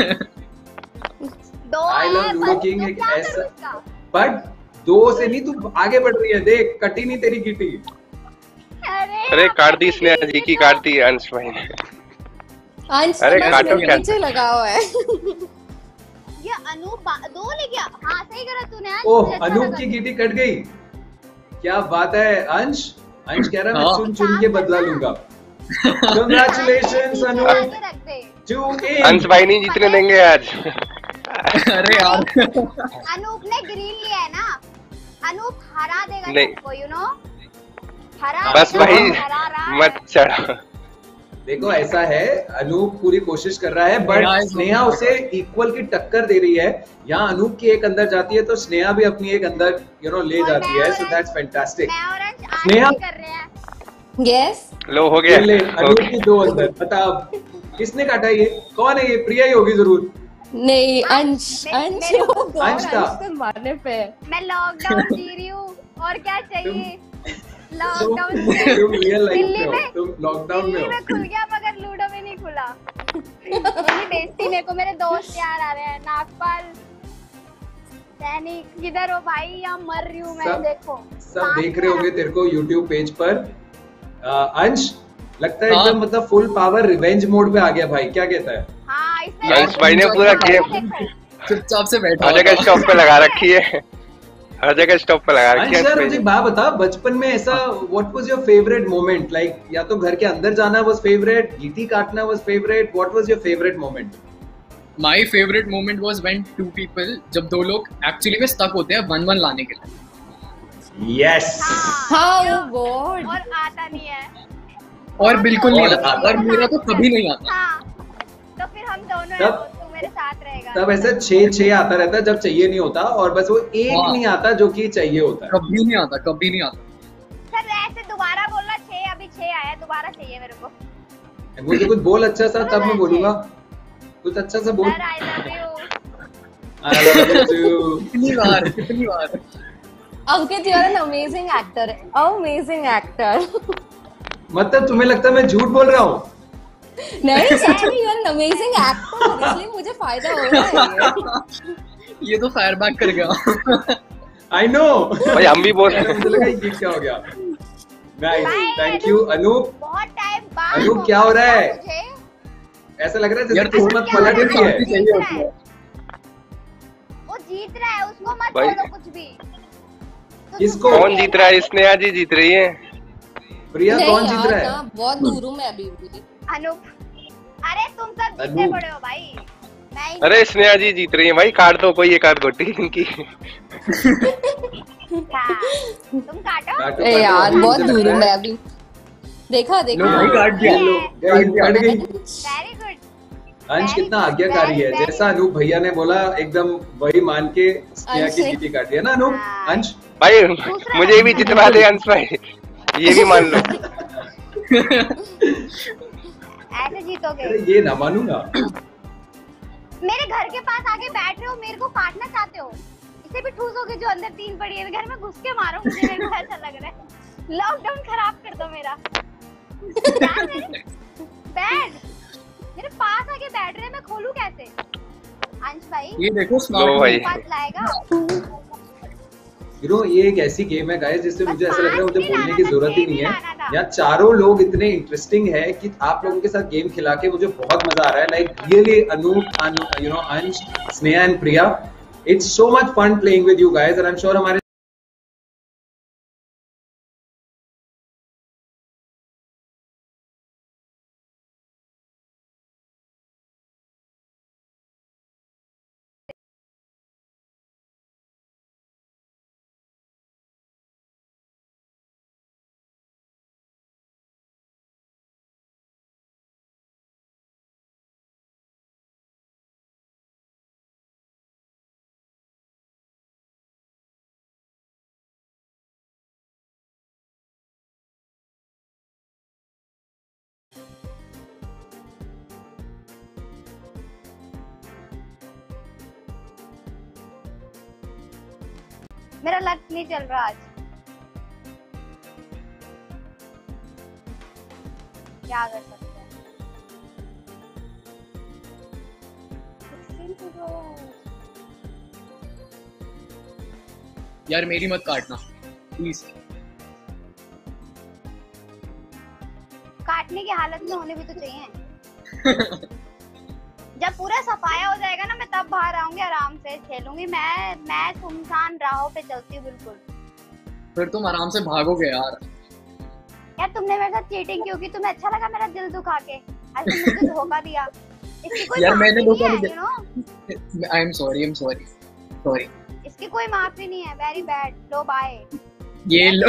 I love Ludo King एक ऐसा, बट 2 से नहीं, तू आगे बढ़ रही है, देख कटी नहीं तेरी गिटी। अरे काट दी स्नेहा जी की, काट दी अंश भाई ने। अंश अरे बस काटो मेरे क्या? पीछे लगा हुआ है। ये अनूप 2 ले गया। हाँ सही करा तूने आज। ओह मुझे अच्छा अनूप लगा। की गिटी कट गई, क्या बात है। अंश कह रहा है मैं चुन चुन के बदला लूंगा। Congratulations अनूप, आगे रख दे। 2 in। अंश भाई नहीं जीतने देंगे आज। अरे यार अनूप ने ग्रीन लिया है ना, अनूप हरा देगा नहीं। सबको, यू नो। हरा बस देगा, भाई हरा रहा है। मत चढ़ो। देखो ऐसा है, अनूप पूरी कोशिश कर रहा है, बट स्नेहा उसे इक्वल की टक्कर दे रही है। यहाँ अनूप की एक अंदर जाती है तो स्नेहा भी अपनी एक अंदर ले और जाती मैं है। और सो दैट्स फैंटास्टिक। मैं और अंश आज स्नेहा। भी कर रहे हैं। Yes. लो हो गया। ले अनूप की 2 अंदर। बता अब किसने काटा, ये कौन है? ये प्रिया ही होगी जरूर। नहीं अंश, अंश मेरे- oh God, अंश था। अंश तो मारने पे। मैं लॉकडाउन जी रही हूँ, और क्या चाहिए। लॉकडाउन तुम रियल लाइफ दिल्ली में हो, में- तुम लॉकडाउन में दिल्ली हो। में खुल गया मगर लूडो में नहीं खुला। इतनी बेइज्जती मेरे को मेरे दोस्त यार आ रहे हैं। नागपाल सैनिक किधर हो भाई, यहाँ मर रही हूँ मैं। सब- देखो सब देख रहे होंगे तेरे को YouTube पेज पर। अंश लगता है हाँ। एकदम मतलब फुल पावर रिवेंज मोड पे आ गया भाई, क्या कहता है? हाँ इसने अंश भाई ने पूरा गेम चुपचाप से बैठा हर जगह स्टॉप पे लगा रखी है। हर जगह स्टॉप पे लगा रखी अंश यार मुझे है। बात बता, बचपन में ऐसा what was your favourite moment? Like या तो घर के अंदर जाना वाज फेवरेट, गीटी काटना was favourite, what was your favourite moment? My favorite moment was when 2 people, जब 2 लोग एक्चुअली में स्टक होते हैं 1-1 लाने के लिए। यस हाँ oh God. और आता नहीं है। और बिल्कुल नहीं और आता, आता और मेरा तो कभी नहीं आता। हाँ तो फिर हम दोनों हैं, तब- तू मेरे साथ रहेगा। तब ऐसा 6-6 आता रहता है जब चाहिए नहीं होता, और बस वो एक हाँ। नहीं आता जो कि चाहिए होता है। कभी नहीं आता, कभी नहीं आता। सर ऐसे दोबारा बोलना, 6 अभी 6 आया, दोबारा चाहिए मेरे को। मुझे कुछ बोल अच्छा सा, तब मैं बोलूंगा। कुछ अच्छा सा बोल। Sir I love you. I love you too। कितनी बार कितनी बार। अंकित you are an amazing actor. Amazing actor. मतलब तुम्हें लगता है मैं झूठ बोल रहा हूँ? नहीं सच में you are an amazing actor. इसलिए मुझे फायदा हो रहा है। ये तो फायर बैक कर गया। आई नो भाई हम भी बोल मुझे लगा ये क्या हो गया। Nice, thank you Anup. बहुत टाइम बाद अनूप क्या हो रहा है? मुझे ऐसा लग रहा है जैसे यार, किस्मत क्या पलट हो रही रहा है। चाहिए होती है। वो जीत रहा है, उसको मत भाई। बोलो कुछ भी। तो किसको? तुम कौन जीत रहा है? स्नेहा जी जीत रही है। प्रिया नहीं कौन जीत यार, रहा है? ना, बहुत दूर हूँ मैं अभी भी। अनूप, अरे तुम सब जीतने अनूप। पड़े हो भाई। मैं ही अरे स्नेहा जी जीत रही है भाई, काट दो कोई एक आध गोटी इनकी। हाँ, तुम काटो। काटो, ए काटो, यार अभी बहुत चल दूर रहा हूँ है। मैं अभी। देखा लो भाई देखा। काट दिया। लो, कट गई। Very good. अंश कितना Very good, आज्ञाकारी है, very जैसा अनूप भैया ने बोला एकदम वही मान के स्नेहा अंश की ने- चीटी काटी है ना अनूप? हाँ। अंश भाई दूसरा मुझे भी जितवा दे अंश भाई, ये भी मान लो। ऐसे जीतोगे। अरे ये ना मानूंगा। मेरे घर के पास आके बैठ रहे हो, मेरे को काटना चाहते हो। इसे भी ठूसोगे जो अंदर 3 पड़ी है, घर में घुस के मारो मुझे, मेरे को ऐसा लग रहा है। लॉकडाउन खराब कर दो मेरा। यार बैड मेरे पास आके बैठ रहे हैं, मैं खोलूं कैसे? अंश भाई ये देखो लो स्मार्ट भाई। पास लाएगा। ये एक ऐसी गेम है गाइस जिससे मुझे ऐसा लग रहा है मुझे बस बोलने पाँच की नहीं जरूरत ही लाना नहीं था, है। छह नहीं लाना था। यहाँ चारों लोग इतने इंटरेस्टिंग है कि आप लोगों के साथ गेम खिला के मुझे बहुत मजा आ रहा है। Like really Anup, you know Ansh, Sneha and Priya, it's so much fun playing with you guys and I am sure हमारे मेरा लक नहीं चल रहा आज। क्या कर सकते हैं? 16 to go। यार मेरी मत काटना प्लीज। काटने की हालत में होने भी तो चाहिए। जब पूरा सफाया हो जाएगा ना, मैं तब बाहर आऊंगी, आराम से खेलूंगी। मैं सुनसान राहों पे चलती हूँ बिल्कुल। फिर तुम आराम से भागोगे यार। यार तुमने मेरे साथ चीटिंग क्यों की? तुम्हें अच्छा लगा मेरा दिल दुखा के? आज तुमने मुझे धोखा दिया। इसकी कोई यार, मैंने माफी धोखा नहीं नहीं है, you know? I am sorry sorry. इसकी कोई माफी नहीं है। Very bad. लो बाय। ये लो।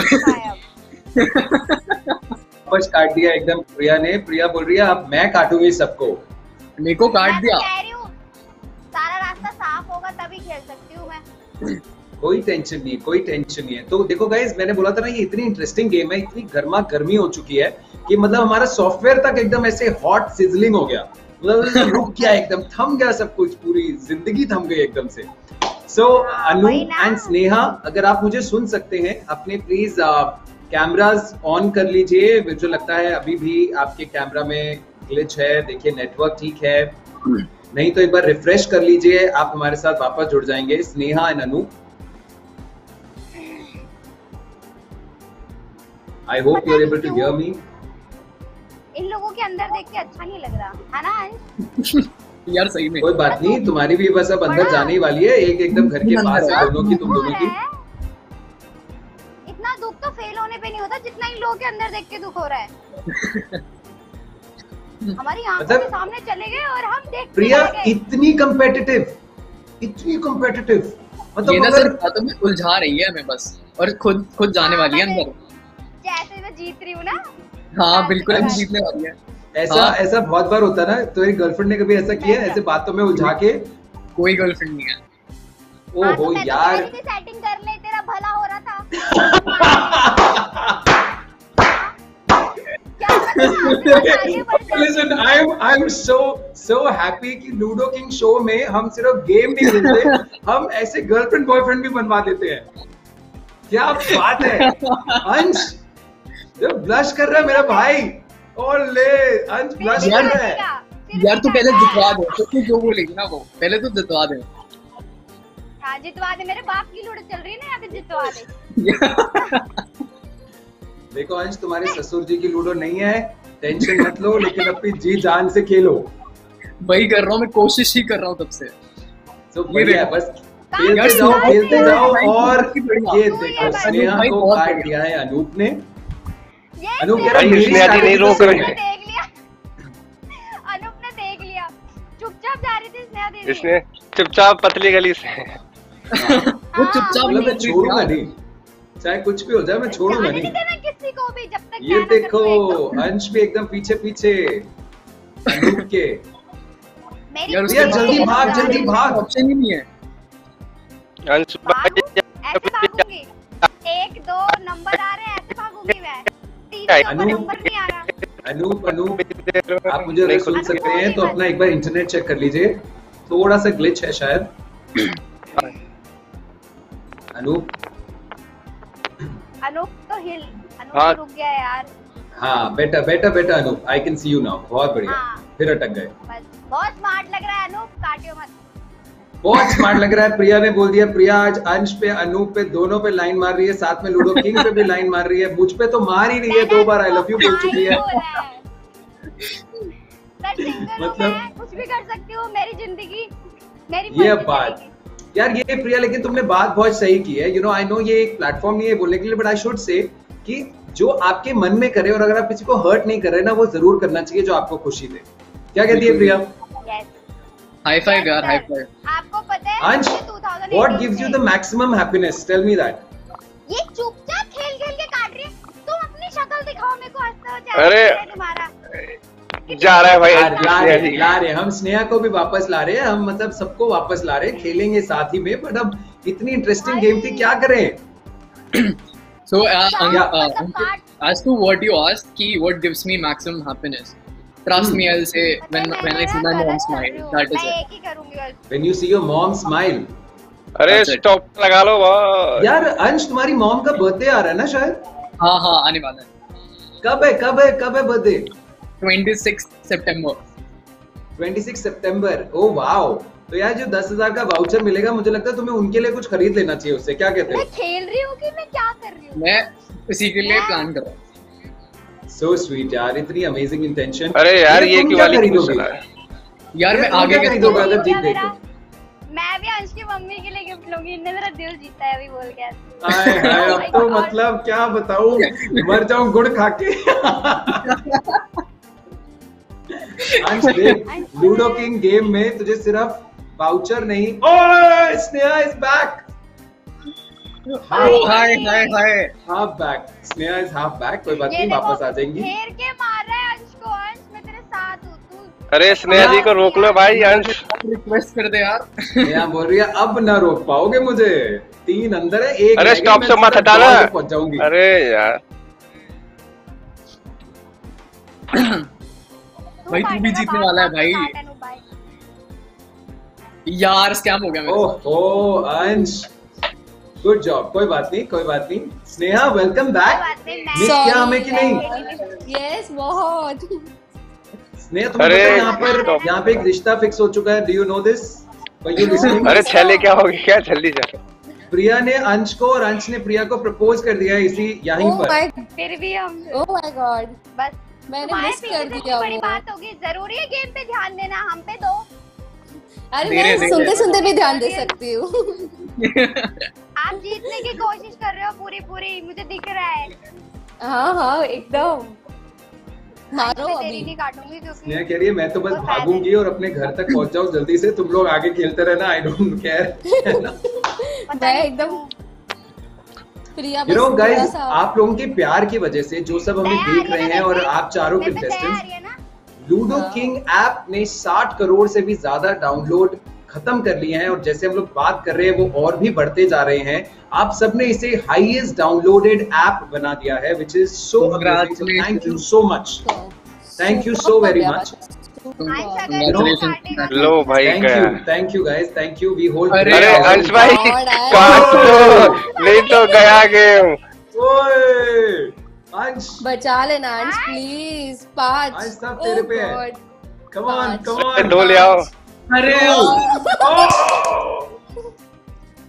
वापस काट दिया एकदम प्रिया ने। प्रिया बोल रही है अब मैं काटूंगी सबको। मेरे को काट मैं तो दिया। कह रही हूँ सारा रास्ता साफ होगा तभी खेल सकती हूँ मैं। कोई टेंशन नहीं, कोई टेंशन नहीं है। तो देखो गाइस, मैंने बोला था ना ये इतनी इंटरेस्टिंग गेम है, इतनी गर्मा गर्मी हो चुकी है कि मतलब हमारा सॉफ्टवेयर तक एकदम ऐसे हॉट सिजलिंग हो गया। मतलब रुक गया, एकदम थम गया सब कुछ, पूरी जिंदगी थम गई एकदम से। सो अनूप एंड स्नेहा, अगर आप मुझे सुन सकते हैं, अपने प्लीज कैमरास ऑन कर लीजिए। मुझे लगता है अभी भी आपके कैमरा में ग्लिच है। देखिए नेटवर्क ठीक है, नहीं तो एक बार रिफ्रेश कर लीजिए, आप हमारे साथ वापस जुड़ जाएंगे। Sneha and Anup, I hope you're able to hear me. इन लोगों के अंदर देख के अच्छा नहीं लग रहा है ना अंश? यार सही में कोई बात नहीं, तुम्हारी भी बस अब अंदर जाने ही वाली है। एक एकदम घर के पास है दोनों की, तुम दोनों की। इतना दुख तो फेल होने पे नहीं होता जितना इन लोगों के अंदर देख के दुख हो रहा है। हमारी आंखों मतलब के सामने चले गए और हम देख प्रिया इतनी competitive, मतलब ये ना अगर सिर्फ बातों में उलझा रही है हमें बस, और खुद जाने वाली है अंदर। जैसे मैं जीत रही हूँ ना। हाँ बिल्कुल हम जीतने वाली है। ऐसा बहुत बार होता है ना। तो एक गर्लफ्रेंड ने कभी ऐसा किया है, ऐसे बातों में उलझा के? कोई गर्लफ्रेंड नहीं है। ओहो यार, सेटिंग कर ले, तेरा भला हो रहा था। Listen, I'm so happy कि लूडो किंग शो में हम सिर्फ गेम नहीं खेलते, हम ऐसे गर्लफ्रेंड बॉयफ्रेंड भी बनवा देते हैं। क्या बात है अंश, जो ब्लश कर रहा है मेरा भाई। और ले अंश ब्लश कर रहा है। यार तू पहले जितवा दे, तो तू जो बोलेगी ना वो पहले तो जितवा दे। हाँ जितवा दे, मेरे बाप की लूडो चल रही है ना, यहाँ पे जितवा दे। देखो अंश, तुम्हारे ससुर जी की लूडो नहीं है, टेंशन मत लो, लेकिन अपनी जी जान से खेलो। वही कर रहा हूँ मैं, कोशिश ही कर रहा हूँ तब से। तो बढ़िया है, बस खेलते जाओ। और ये देखो स्नेहा को काट दिया है अनूप ने। अनूप कह रहा है स्नेहा जी नहीं रोक रहे हैं। अनूप ने देख लिया, चुपचाप जा रही थी स्नेहा दीदी। इसने चुपचाप पतली गली से वो चुपचाप मतलब मैं छोड़ूंगा नहीं, चाहे कुछ भी हो जाए मैं छोड़ूंगा नहीं। किसी को भी जब तक ये देखो अंश भी एकदम पीछे पीछे अनूप के। यार जल्दी भाग, जल्दी भाग। ऑप्शन ही नहीं है। अंश भाई ऐसे भागूंगी, 1 2 नंबर आ रहे हैं, ऐसे भागूंगी मैं। 3 नंबर नहीं आ रहा। अनूप आप मुझे अगर सुन सकते हैं तो अपना एक बार इंटरनेट चेक कर लीजिए, थोड़ा सा ग्लिच है शायद। अनूप तो हिल, अनूप हाँ। रुक गया यार। हाँ बेटा Anup, I can see you now. बहुत बढ़िया, हाँ। फिर अटक गए। बस बहुत स्मार्ट लग रहा है अनूप, काटियो मत। बहुत स्मार्ट लग रहा है। प्रिया ने बोल दिया, प्रिया आज अंश पे अनूप पे दोनों पे लाइन मार रही है, साथ में लूडो किंग पे भी लाइन मार रही है, मुझ पे तो मार ही रही है, 2 बार आई लव यू बोल चुकी है। मतलब कुछ भी कर सकती हूँ, मेरी जिंदगी मेरी ये मर्जी बात चलेगी। यार, ये प्रिया लेकिन तुमने बात बहुत सही की है। यू नो आई नो ये एक प्लेटफॉर्म नहीं है बोलने के लिए, बट आई शुड से कि जो आपके मन में करे और अगर आप किसी को हर्ट नहीं कर रहे ना, वो जरूर करना चाहिए जो आपको खुशी दे। क्या कहती है प्रिया? हाई फाइव यार, हाई फाइव। आपको पता है अंश, what gives you the maximum happiness? Tell me that. ये चुपचाप खेल खेल के काट रही है, तुम अपनी शक्ल दिखाओ मेरे को, हंसते हो चेहरा अरे तुम्हारा। जा रहा है भाई। ला रहे हम स्नेहा को भी वापस ला रहे हैं, हम मतलब सबको वापस ला रहे हैं, खेलेंगे साथ ही में। बट अब इतनी इंटरेस्टिंग गेम थी, क्या करें? So as to what you asked, कि what gives me maximum happiness, trust me, I'll say when I see my mom smile, that is मैं it. एक ही करूंगी बस। When you see your mom smile. अरे That's it. स्टॉप लगा लो भाई। यार अंश, तुम्हारी मॉम का बर्थडे आ रहा है ना शायद? हाँ आने वाला है। कब है बर्थडे? 26 September। 26 सितंबर। Oh wow. तो यार जो 10,000 का वाउचर मिलेगा, मुझे लगता है तुम्हें उनके लिए कुछ खरीद लेना चाहिए उससे। क्या कहते हो? मैं खेल रही हूँ कि मैं क्या कर रही हूँ? मैं इसी के लिए प्लान कर रहा हूँ। सो स्वीट यार, इतनी अमेजिंग इंटेंशन। अरे यार ये तुम की क्या वाली खरीदोगे? चला है। यार मैं तुम आगे क्या के खरीदोगे अगर जीत गई तो? मैं भी अंश की मम्मी के लिए गिफ्ट लूंगी, इनने मेरा दिल जीता है अभी बोल के। हाय हाय, अब तो मतलब क्या बताऊं, मर जाऊं गुड़ खा के। अंश देख, लूडो किंग गेम में तुझे सिर्फ वाउचर नहीं। Oh Sneha is back. Hi half back. Sneha is half back. कोई बात नहीं, वापस आ जाएंगी। घेर के मार रहा है अंश को। अंश मैं तेरे साथ हूँ, तू। अरे स्नेहा जी को रोक लो भाई। अंश रिक्वेस्ट कर दे यार। स्नेहा बोल रही है अब ना रोक पाओगे मुझे, 3 अंदर है, 1 अरे स्टॉप से मत हटाना। पहुंच जाऊंगी। अरे यार भाई तू भी जीतने वाला है भाई। यार स्कैम हो गया मेरे साथ। ओहो अंश, गुड जॉब। कोई बात नहीं। Sneha welcome back. मिस किया हमें कि नहीं? यस बहुत। स्नेहा तुम्हें पता है यहाँ पे एक रिश्ता फिक्स हो चुका है। Do you know this? अरे छले क्या होगी क्या? जल्दी जा। प्रिया ने अंश को और अंश ने प्रिया को प्रपोज कर दिया है इसी यहीं पर। फिर भी हम ओह माय गॉड, बस मैंने मिस कर दिया। बड़ी बात होगी, जरूरी है गेम पे ध्यान देना, हम पे दो। अरे मैं सुनते सुनते भी ध्यान दे सकती हूँ। आप जीतने की कोशिश कर रहे हो पूरी, मुझे दिख रहा है। हाँ एकदम। मारो अभी। नहीं काटूंगी क्योंकि स्नेहा कह रही है मैं तो बस भागूंगी और अपने घर तक पहुंच जाऊं जल्दी से, तुम लोग आगे खेलते रहना, आई डोंट केयर। मैं एकदम प्रिया। यू नो गाइस, आप लोगों के प्यार की वजह से जो सब हमें देख रहे हैं और आप चारों कंटेस्टेंट्स, लूडो किंग ऐप ने 60 करोड़ से भी ज्यादा डाउनलोड खत्म कर लिए हैं और जैसे हम लोग बात कर रहे हैं वो और भी बढ़ते जा रहे हैं। आप सबने इसे हाईएस्ट डाउनलोडेड ऐप बना दिया है, which is so amazing. Thank you so much. Thank you so very much. लो भाई गया। Thank you guys. Thank you. We hold. अरे अंश भाई नहीं तो गया गेम। ओए अंश बचा लेना अंश प्लीज। 5 अंश सब तेरे पे है। Come on, come on. 2 ले आओ। अरे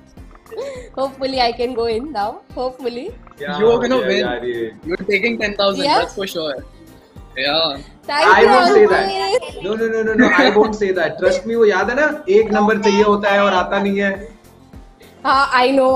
Hopefully I can go in now. Hopefully. You're gonna win. You're taking 10,000. Yeah? That's for sure. Yeah. Thank I you, won't say that. Ankit. No. I won't say that. Trust me, वो याद है ना? एक नंबर चाहिए होता है और आता नहीं है. हाँ, I know.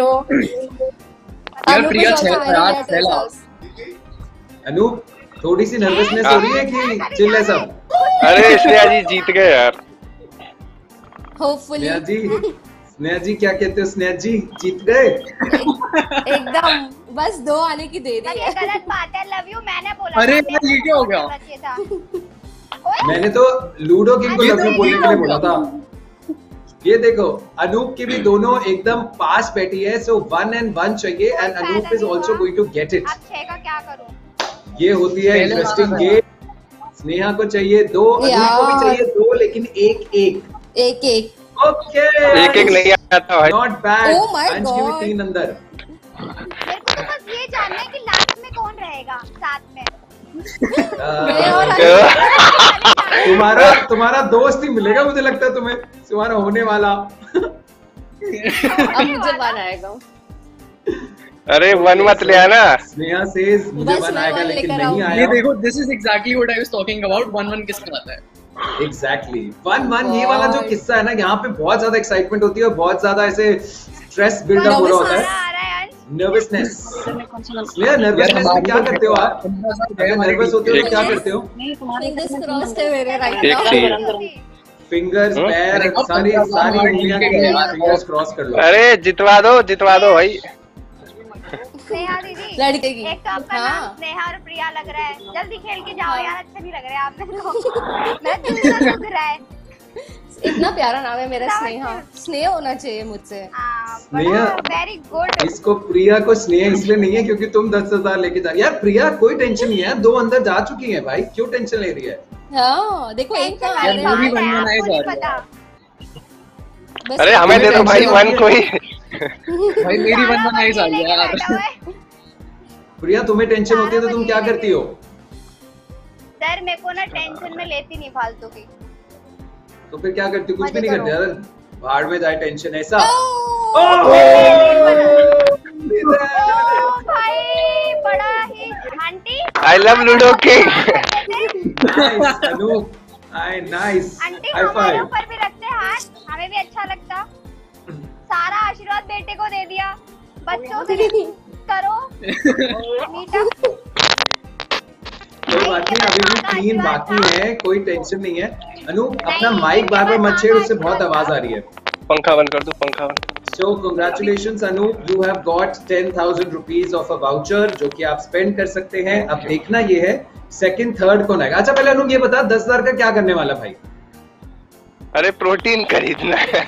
यार प्रिया 6 लाख. अनूप, थोड़ी सी नर्वसनेस हो रही है कि चिल है सब? अरे स्नेहा जी जीत गए यार. Hopefully. स्नेहा जी क्या कहते हो? स्नेहा जी जीत गए? एकदम बस 2 आने की देरी ये है. गलत बात है. लव यू मैंने बोला. अरे यार ये क्या हो गया? मैंने तो लूडो किंग को लव यू बोलने के लिए बोला था. ये देखो, अनूप की भी दोनों एकदम पास बैठी है, सो 1 and 1 चाहिए and Anup is also going to get it. अब 6 का क्या करूं? ये होती है इंटरेस्टिंग गेम. स्नेहा को चाहिए 2, अनूप को भी चाहिए 2, लेकिन 1-1. ओके. 1-1 नहीं आता भाई. Not bad. Oh my अंश की भी God. 3 अंदर. मेरे को तो बस ये जानना है कि लास्ट में कौन रहेगा साथ में. तुम्हारा दोस्त ही मिलेगा मुझे लगता है तुम्हें, तुम्हारा होने वाला. अब मुझे 1 आएगा. अरे 1 मत ले आना. स्नेहा सेज मुझे बस 1 मैं आएगा 1 लेकिन लेकर नहीं आऊं. आया. ये देखो, this is exactly what I was talking about. 1-1 किसका आता है? एग्जैक्टली 1-1. ये वाला जो किस्सा है ना, यहाँ पे बहुत ज्यादा एक्साइटमेंट होती है और बहुत ज्यादा ऐसे स्ट्रेस बिल्डअप हो रहा होता है. आ रहा है अंश. नर्वसनेस. नर्वसनेस में क्या करते हो आप? अगर नर्वस होते हो तो क्या करते हो? Fingers crossed है मेरे right एक now. चाहिए. फिंगर्स, पैर, सारी उंगलियां फिंगर्स क्रॉस कर लो. अरे जितवा दो भाई. स्नेहा दीदी, लड़के की. एक तो आपका हाँ. नाम स्नेहा और प्रिया लग रहा है. जल्दी खेल के जाओ यार, अच्छा नहीं लग रहा है आप मेरे को. मैं दूसरा लग रहा है. इतना प्यारा नाम है मेरा. स्नेह होना चाहिए मुझसे. Sneha, very good. इसको प्रिया को स्नेह इसलिए नहीं है क्योंकि तुम 10,000 लेके जा. यार प्रिया कोई टेंशन नहीं है, 2 अंदर जा चुकी है भाई, क्यों टेंशन ले रही है? हाँ देखो एक का यार मेरी 1-1 आए जा रही है. अरे हमें दे दो भाई 1 कोई. भाई मेरी 1-1 आए जा रही है यार. प्रिया तुम्हें टेंशन होती है तो तुम क्या करती हो? सर मेरे को ना टेंशन में लेती नहीं फालतू की. तो फिर क्या करती हो? कुछ भी नहीं करते यार, भाड़ में जाए टेंशन ऐसा. भाई बड़ा ही. Aunty I love Ludo King. Nice Anup, nice. Aunty high हमारे फाइव. ऊपर भी रखते हाथ, हमें भी अच्छा लगता. सारा आशीर्वाद बेटे को दे दिया. बच्चों से करो मीठा. कोई बात नहीं, अभी भी 3 बाकी है, कोई टेंशन नहीं है. अनूप अपना माइक बार-बार मत छेड़, उससे बहुत आवाज आ रही है. पंखा बंद कर दो, पंखा बंद. So congratulations Anup, you have got 10,000 rupees of a voucher जो कि आप स्पेंड कर सकते हैं. अब देखना ये है सेकंड थर्ड कौन आएगा. अच्छा पहले अनूप ये बता 10,000 का क्या करने वाला भाई? अरे प्रोटीन खरीदना है.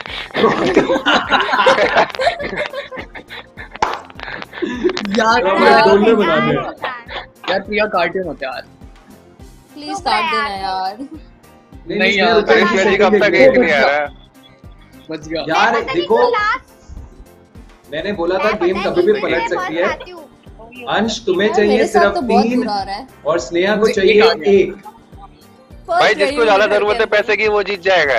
यार डोले बना दे. यार प्रिया काटे मत यार. प्लीज काट देना यार. नहीं यार, करिश्मा जी का अब तक एक नहीं आ रहा. बच गया यार देखो, मैंने बोला था गेम कभी भी पलट सकती है. अंश तुम्हें चाहिए सिर्फ 3 और स्नेहा को चाहिए 1. भाई जिसको ज्यादा जरूरत है पैसे की वो जीत जाएगा.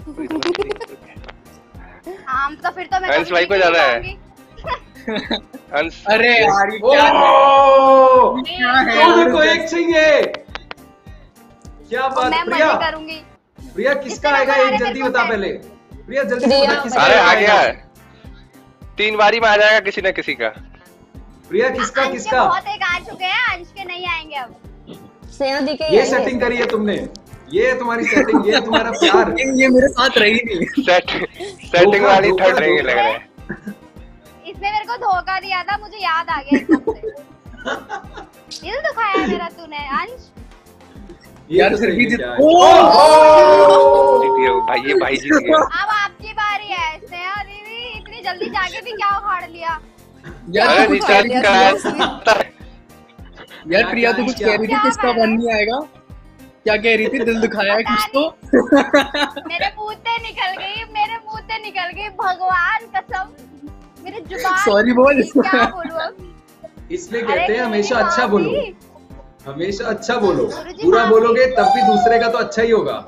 हाँ तो फिर तो मैं अंश भाई को ज्यादा है. अंश. अरे यार ये क्या है? दोनों को 1 चाहिए. क्या बात. मैं प्रिया, मजे करूंगी. प्रिया किसका आएगा 1 जल्दी बता पहले. प्रिया जल्दी से बता किसका अरे आ आएगा? गया. 3 बारी में आ जाएगा किसी न किसी का. प्रिया किसका अंश के किसका? बहुत एक आ चुके हैं, अंश के नहीं आएंगे अब. ये सेटिंग करी है तुमने, ये तुम्हारी सेटिंग, ये तुम्हारा प्यार. ये मेरे साथ रही नहीं. सेटिंग वाली थर्ड रहेंगे लग रहा है. इसने मेरे को धोखा दिया था, मुझे याद आ गया एकदम से. दिल दुखाया मेरा तूने अंश. यार फिर भी क्या है? जीत गया भाई, ये भाई जीत गया. अब आपकी बारी है. स्नेहा दीदी इतनी जल्दी जाके भी क्या उखाड़ लिया. अरे रिचार्ज का. यार प्रिया तू कुछ कह रही थी, किसका 1 नहीं आएगा? क्या कह रही थी? दिल दुखाया है कुछ तो. मेरे मुंह से निकल गई भगवान कसम. मेरे जुबान. सॉरी बोल. क्या बोलूं अब. इसलिए कहते हैं हमेशा अच्छा बोलो, हमेशा अच्छा बोलो. बुरा बोलोगे तब भी दूसरे का तो अच्छा ही होगा.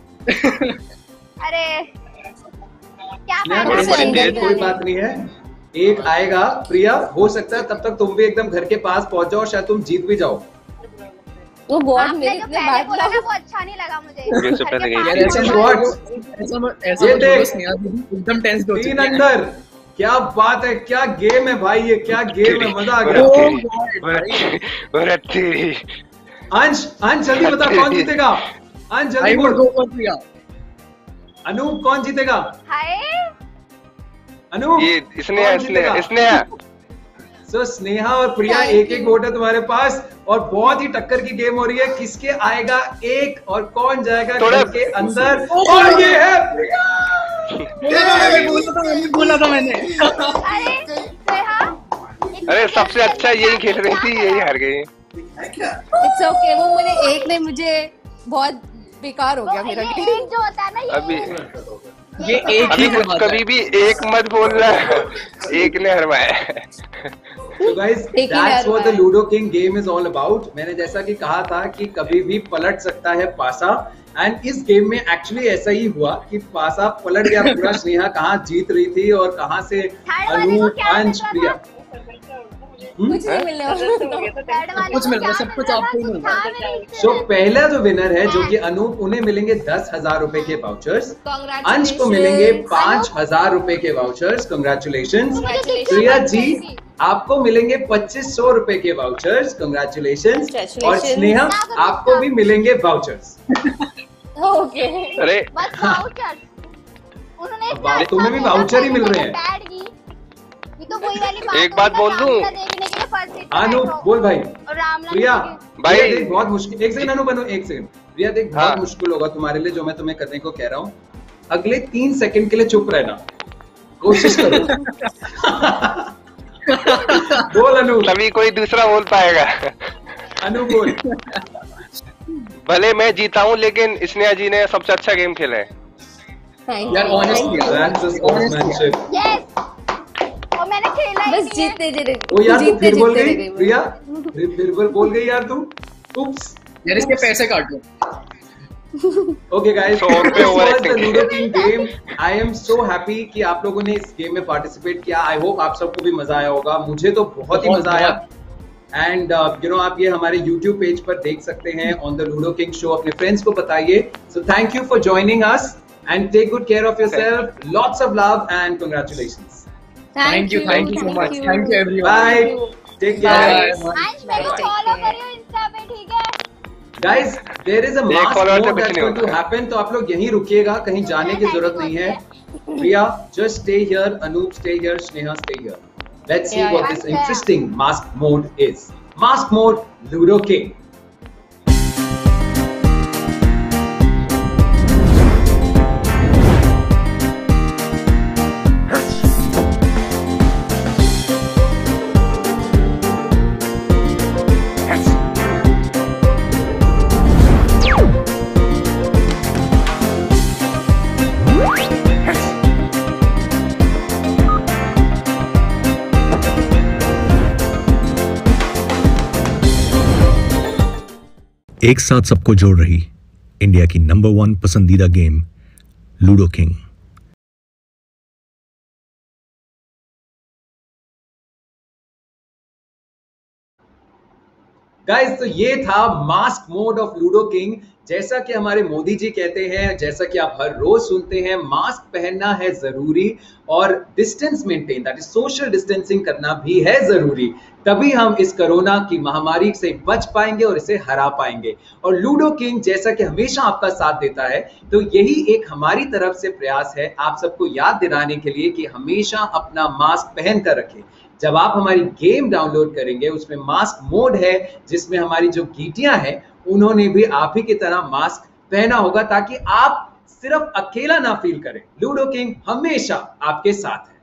अरे क्या कोई बात नहीं है, एक आएगा प्रिया, हो सकता है तब तक तुम भी एकदम घर के पास पहुंच जाओ, शायद तुम जीत भी जाओ। वो बहुत आपने मेरे जो इतने पहले बात बोला ना ना वो अच्छा नहीं लगा मुझे। ये सब पहले यार गई। ऐसा This is मत what? ऐसा ये मत देख। बोलो स्नेहा दीदी, एकदम टेंस हो तीन चुकी है। अंदर, क्या बात है, क्या गेम है भाई, ये क्या गेम है, मजा आ गया। अंश, अंश जल्दी बता कौन जीतेगा, अंश जल्दी आई वुड बोल। गो फॉर प्रिया। अनूप कौन जीतेगा, हाय अनूप ये इसने सो स्नेहा और प्रिया एक एक वोट है तुम्हारे पास, और बहुत ही टक्कर की गेम हो रही है, किसके आएगा एक और कौन जाएगा थोड़ा- घर के अंदर, और ये है प्रिया। बोला था मैंने। अरे स्नेहा अरे सबसे अच्छा यही खेल रही थी, यही हार गई। इट्स ओके, वो मैंने एक ने मुझे बहुत बेकार हो गया मेरा ये गेम। एक जो होता है ना ये अभी ये एक ही अभी कुछ करवाता है। कभी भी एक मत बोलना, एक ने हरवाया। So guys, एक ही that's what the है। Ludo King game is all about. मैंने जैसा कि कहा था कि कभी भी पलट सकता है पासा, एंड इस गेम में एक्चुअली ऐसा ही हुआ कि पासा पलट गया पूरा। स्नेहा कहाँ जीत रही थी और कहाँ से थर्ड वाले को अनूप, क्या अंश, मिल प्रिया। रहा था? कुछ नहीं मिलने वाला। थर्ड वाले कुछ को मिल रहा है, क्या सब कुछ मिल रहा आपको ही था? मिल रहा है। कुछ था नहीं। सो पहला जो विनर है जो कि अनूप, उन्हें मिलेंगे 10,000 रुपए के वाउचर्स, अंश को मिलेंगे 5,000 रुपए के वाउचर्स, कंग्रेचुलेशन। प्रिया जी आपको मिलेंगे 2,500 रुपए के वाउचर्स, कंग्रेचुलेशन। और स्नेहा आपको भी मिलेंगे वाउचर्स। ओके, अरे बस वाउचर उन्होंने इतना तुम्हें भी अच्छा वाउचर ही खेला, मिल रहे हैं। बैड की। ये तो वही वाली बात एक बात होगी ना, बोल दूं? रामलीला देखने के लिए फर्स्ट सीट पे अनूप बैठो। बोल भाई। और रामलीला प्रिया, देखने भाई। प्रिया देख बहुत मुश्किल, एक सेकंड अनूप, एक सेकंड प्रिया देख, बहुत हाँ। मुश्किल होगा तुम्हारे लिए जो मैं तुम्हें करने को कह रहा हूँ। अगले 3 सेकंड के लिए चुप रहना, कोशिश करो। बोल अनूप, तभी कोई दूसरा बोल पाएगा। अनूप बोल। भले मैं जीता हूँ, लेकिन स्नेहा जी ने सबसे अच्छा गेम खेला है। यार honestly That's the sportsmanship. Yes! और मैंने खेला ही बस नहीं है। जीतते जीते ओ यार तू फिर बोल रह गई प्रिया, फिर बोल गई यार तू। उप्स। यार इसके पैसे काटो। Okay guys, 100 रुपए this was the overacting। Ludo King game. I am so happy कि आप लोगों ने इस गेम में पार्टिसिपेट किया। I hope आप सबको भी मजा आया होगा, मुझे तो बहुत ही मजा आया। एंड यू नो आप ये हमारे YouTube पेज पर देख सकते हैं on the Ludo King show, अपने फ्रेंड्स को बताइए। So thank you for joining us and take good care of yourself, lots of love and congratulations. Thank you so much, thank you everyone. Bye, take care Ansh मेरे को फॉलो करियो इंस्टा पे, ठीक है? गाइस। देयर इज अ एक मास्क follower से मोड कुछ दैट्स नहीं गोइंग टू होता। हैपन, तो आप लोग यहीं रुकिएगा, कहीं जाने की जरूरत नहीं है। Priya, just stay here. Anoop, stay here. Sneha, stay here. Let's see Yeah, what yeah. this interesting mask mode is. Mask mode, Ludo King. एक साथ सबको जोड़ रही इंडिया की नंबर 1 पसंदीदा गेम लूडो किंग। गाइस, तो ये था mask mode of Ludo King. जैसा कि हमारे मोदी जी कहते हैं, जैसा कि आप हर रोज सुनते हैं, मास्क पहनना है जरूरी और distance maintain, that is social distancing करना भी है जरूरी। तभी हम इस कोरोना की महामारी से बच पाएंगे और इसे हरा पाएंगे। और लूडो किंग जैसा कि हमेशा आपका साथ देता है, तो यही एक हमारी तरफ से प्रयास है आप सबको याद दिलाने के लिए कि हमेशा अपना मास्क पहन कर रखें। जब आप हमारी गेम डाउनलोड करेंगे, उसमें मास्क मोड है जिसमें हमारी जो गीटियां हैं उन्होंने भी आप ही की तरह मास्क पहना होगा, ताकि आप सिर्फ अकेला ना फील करें। लूडो किंग हमेशा आपके साथ है।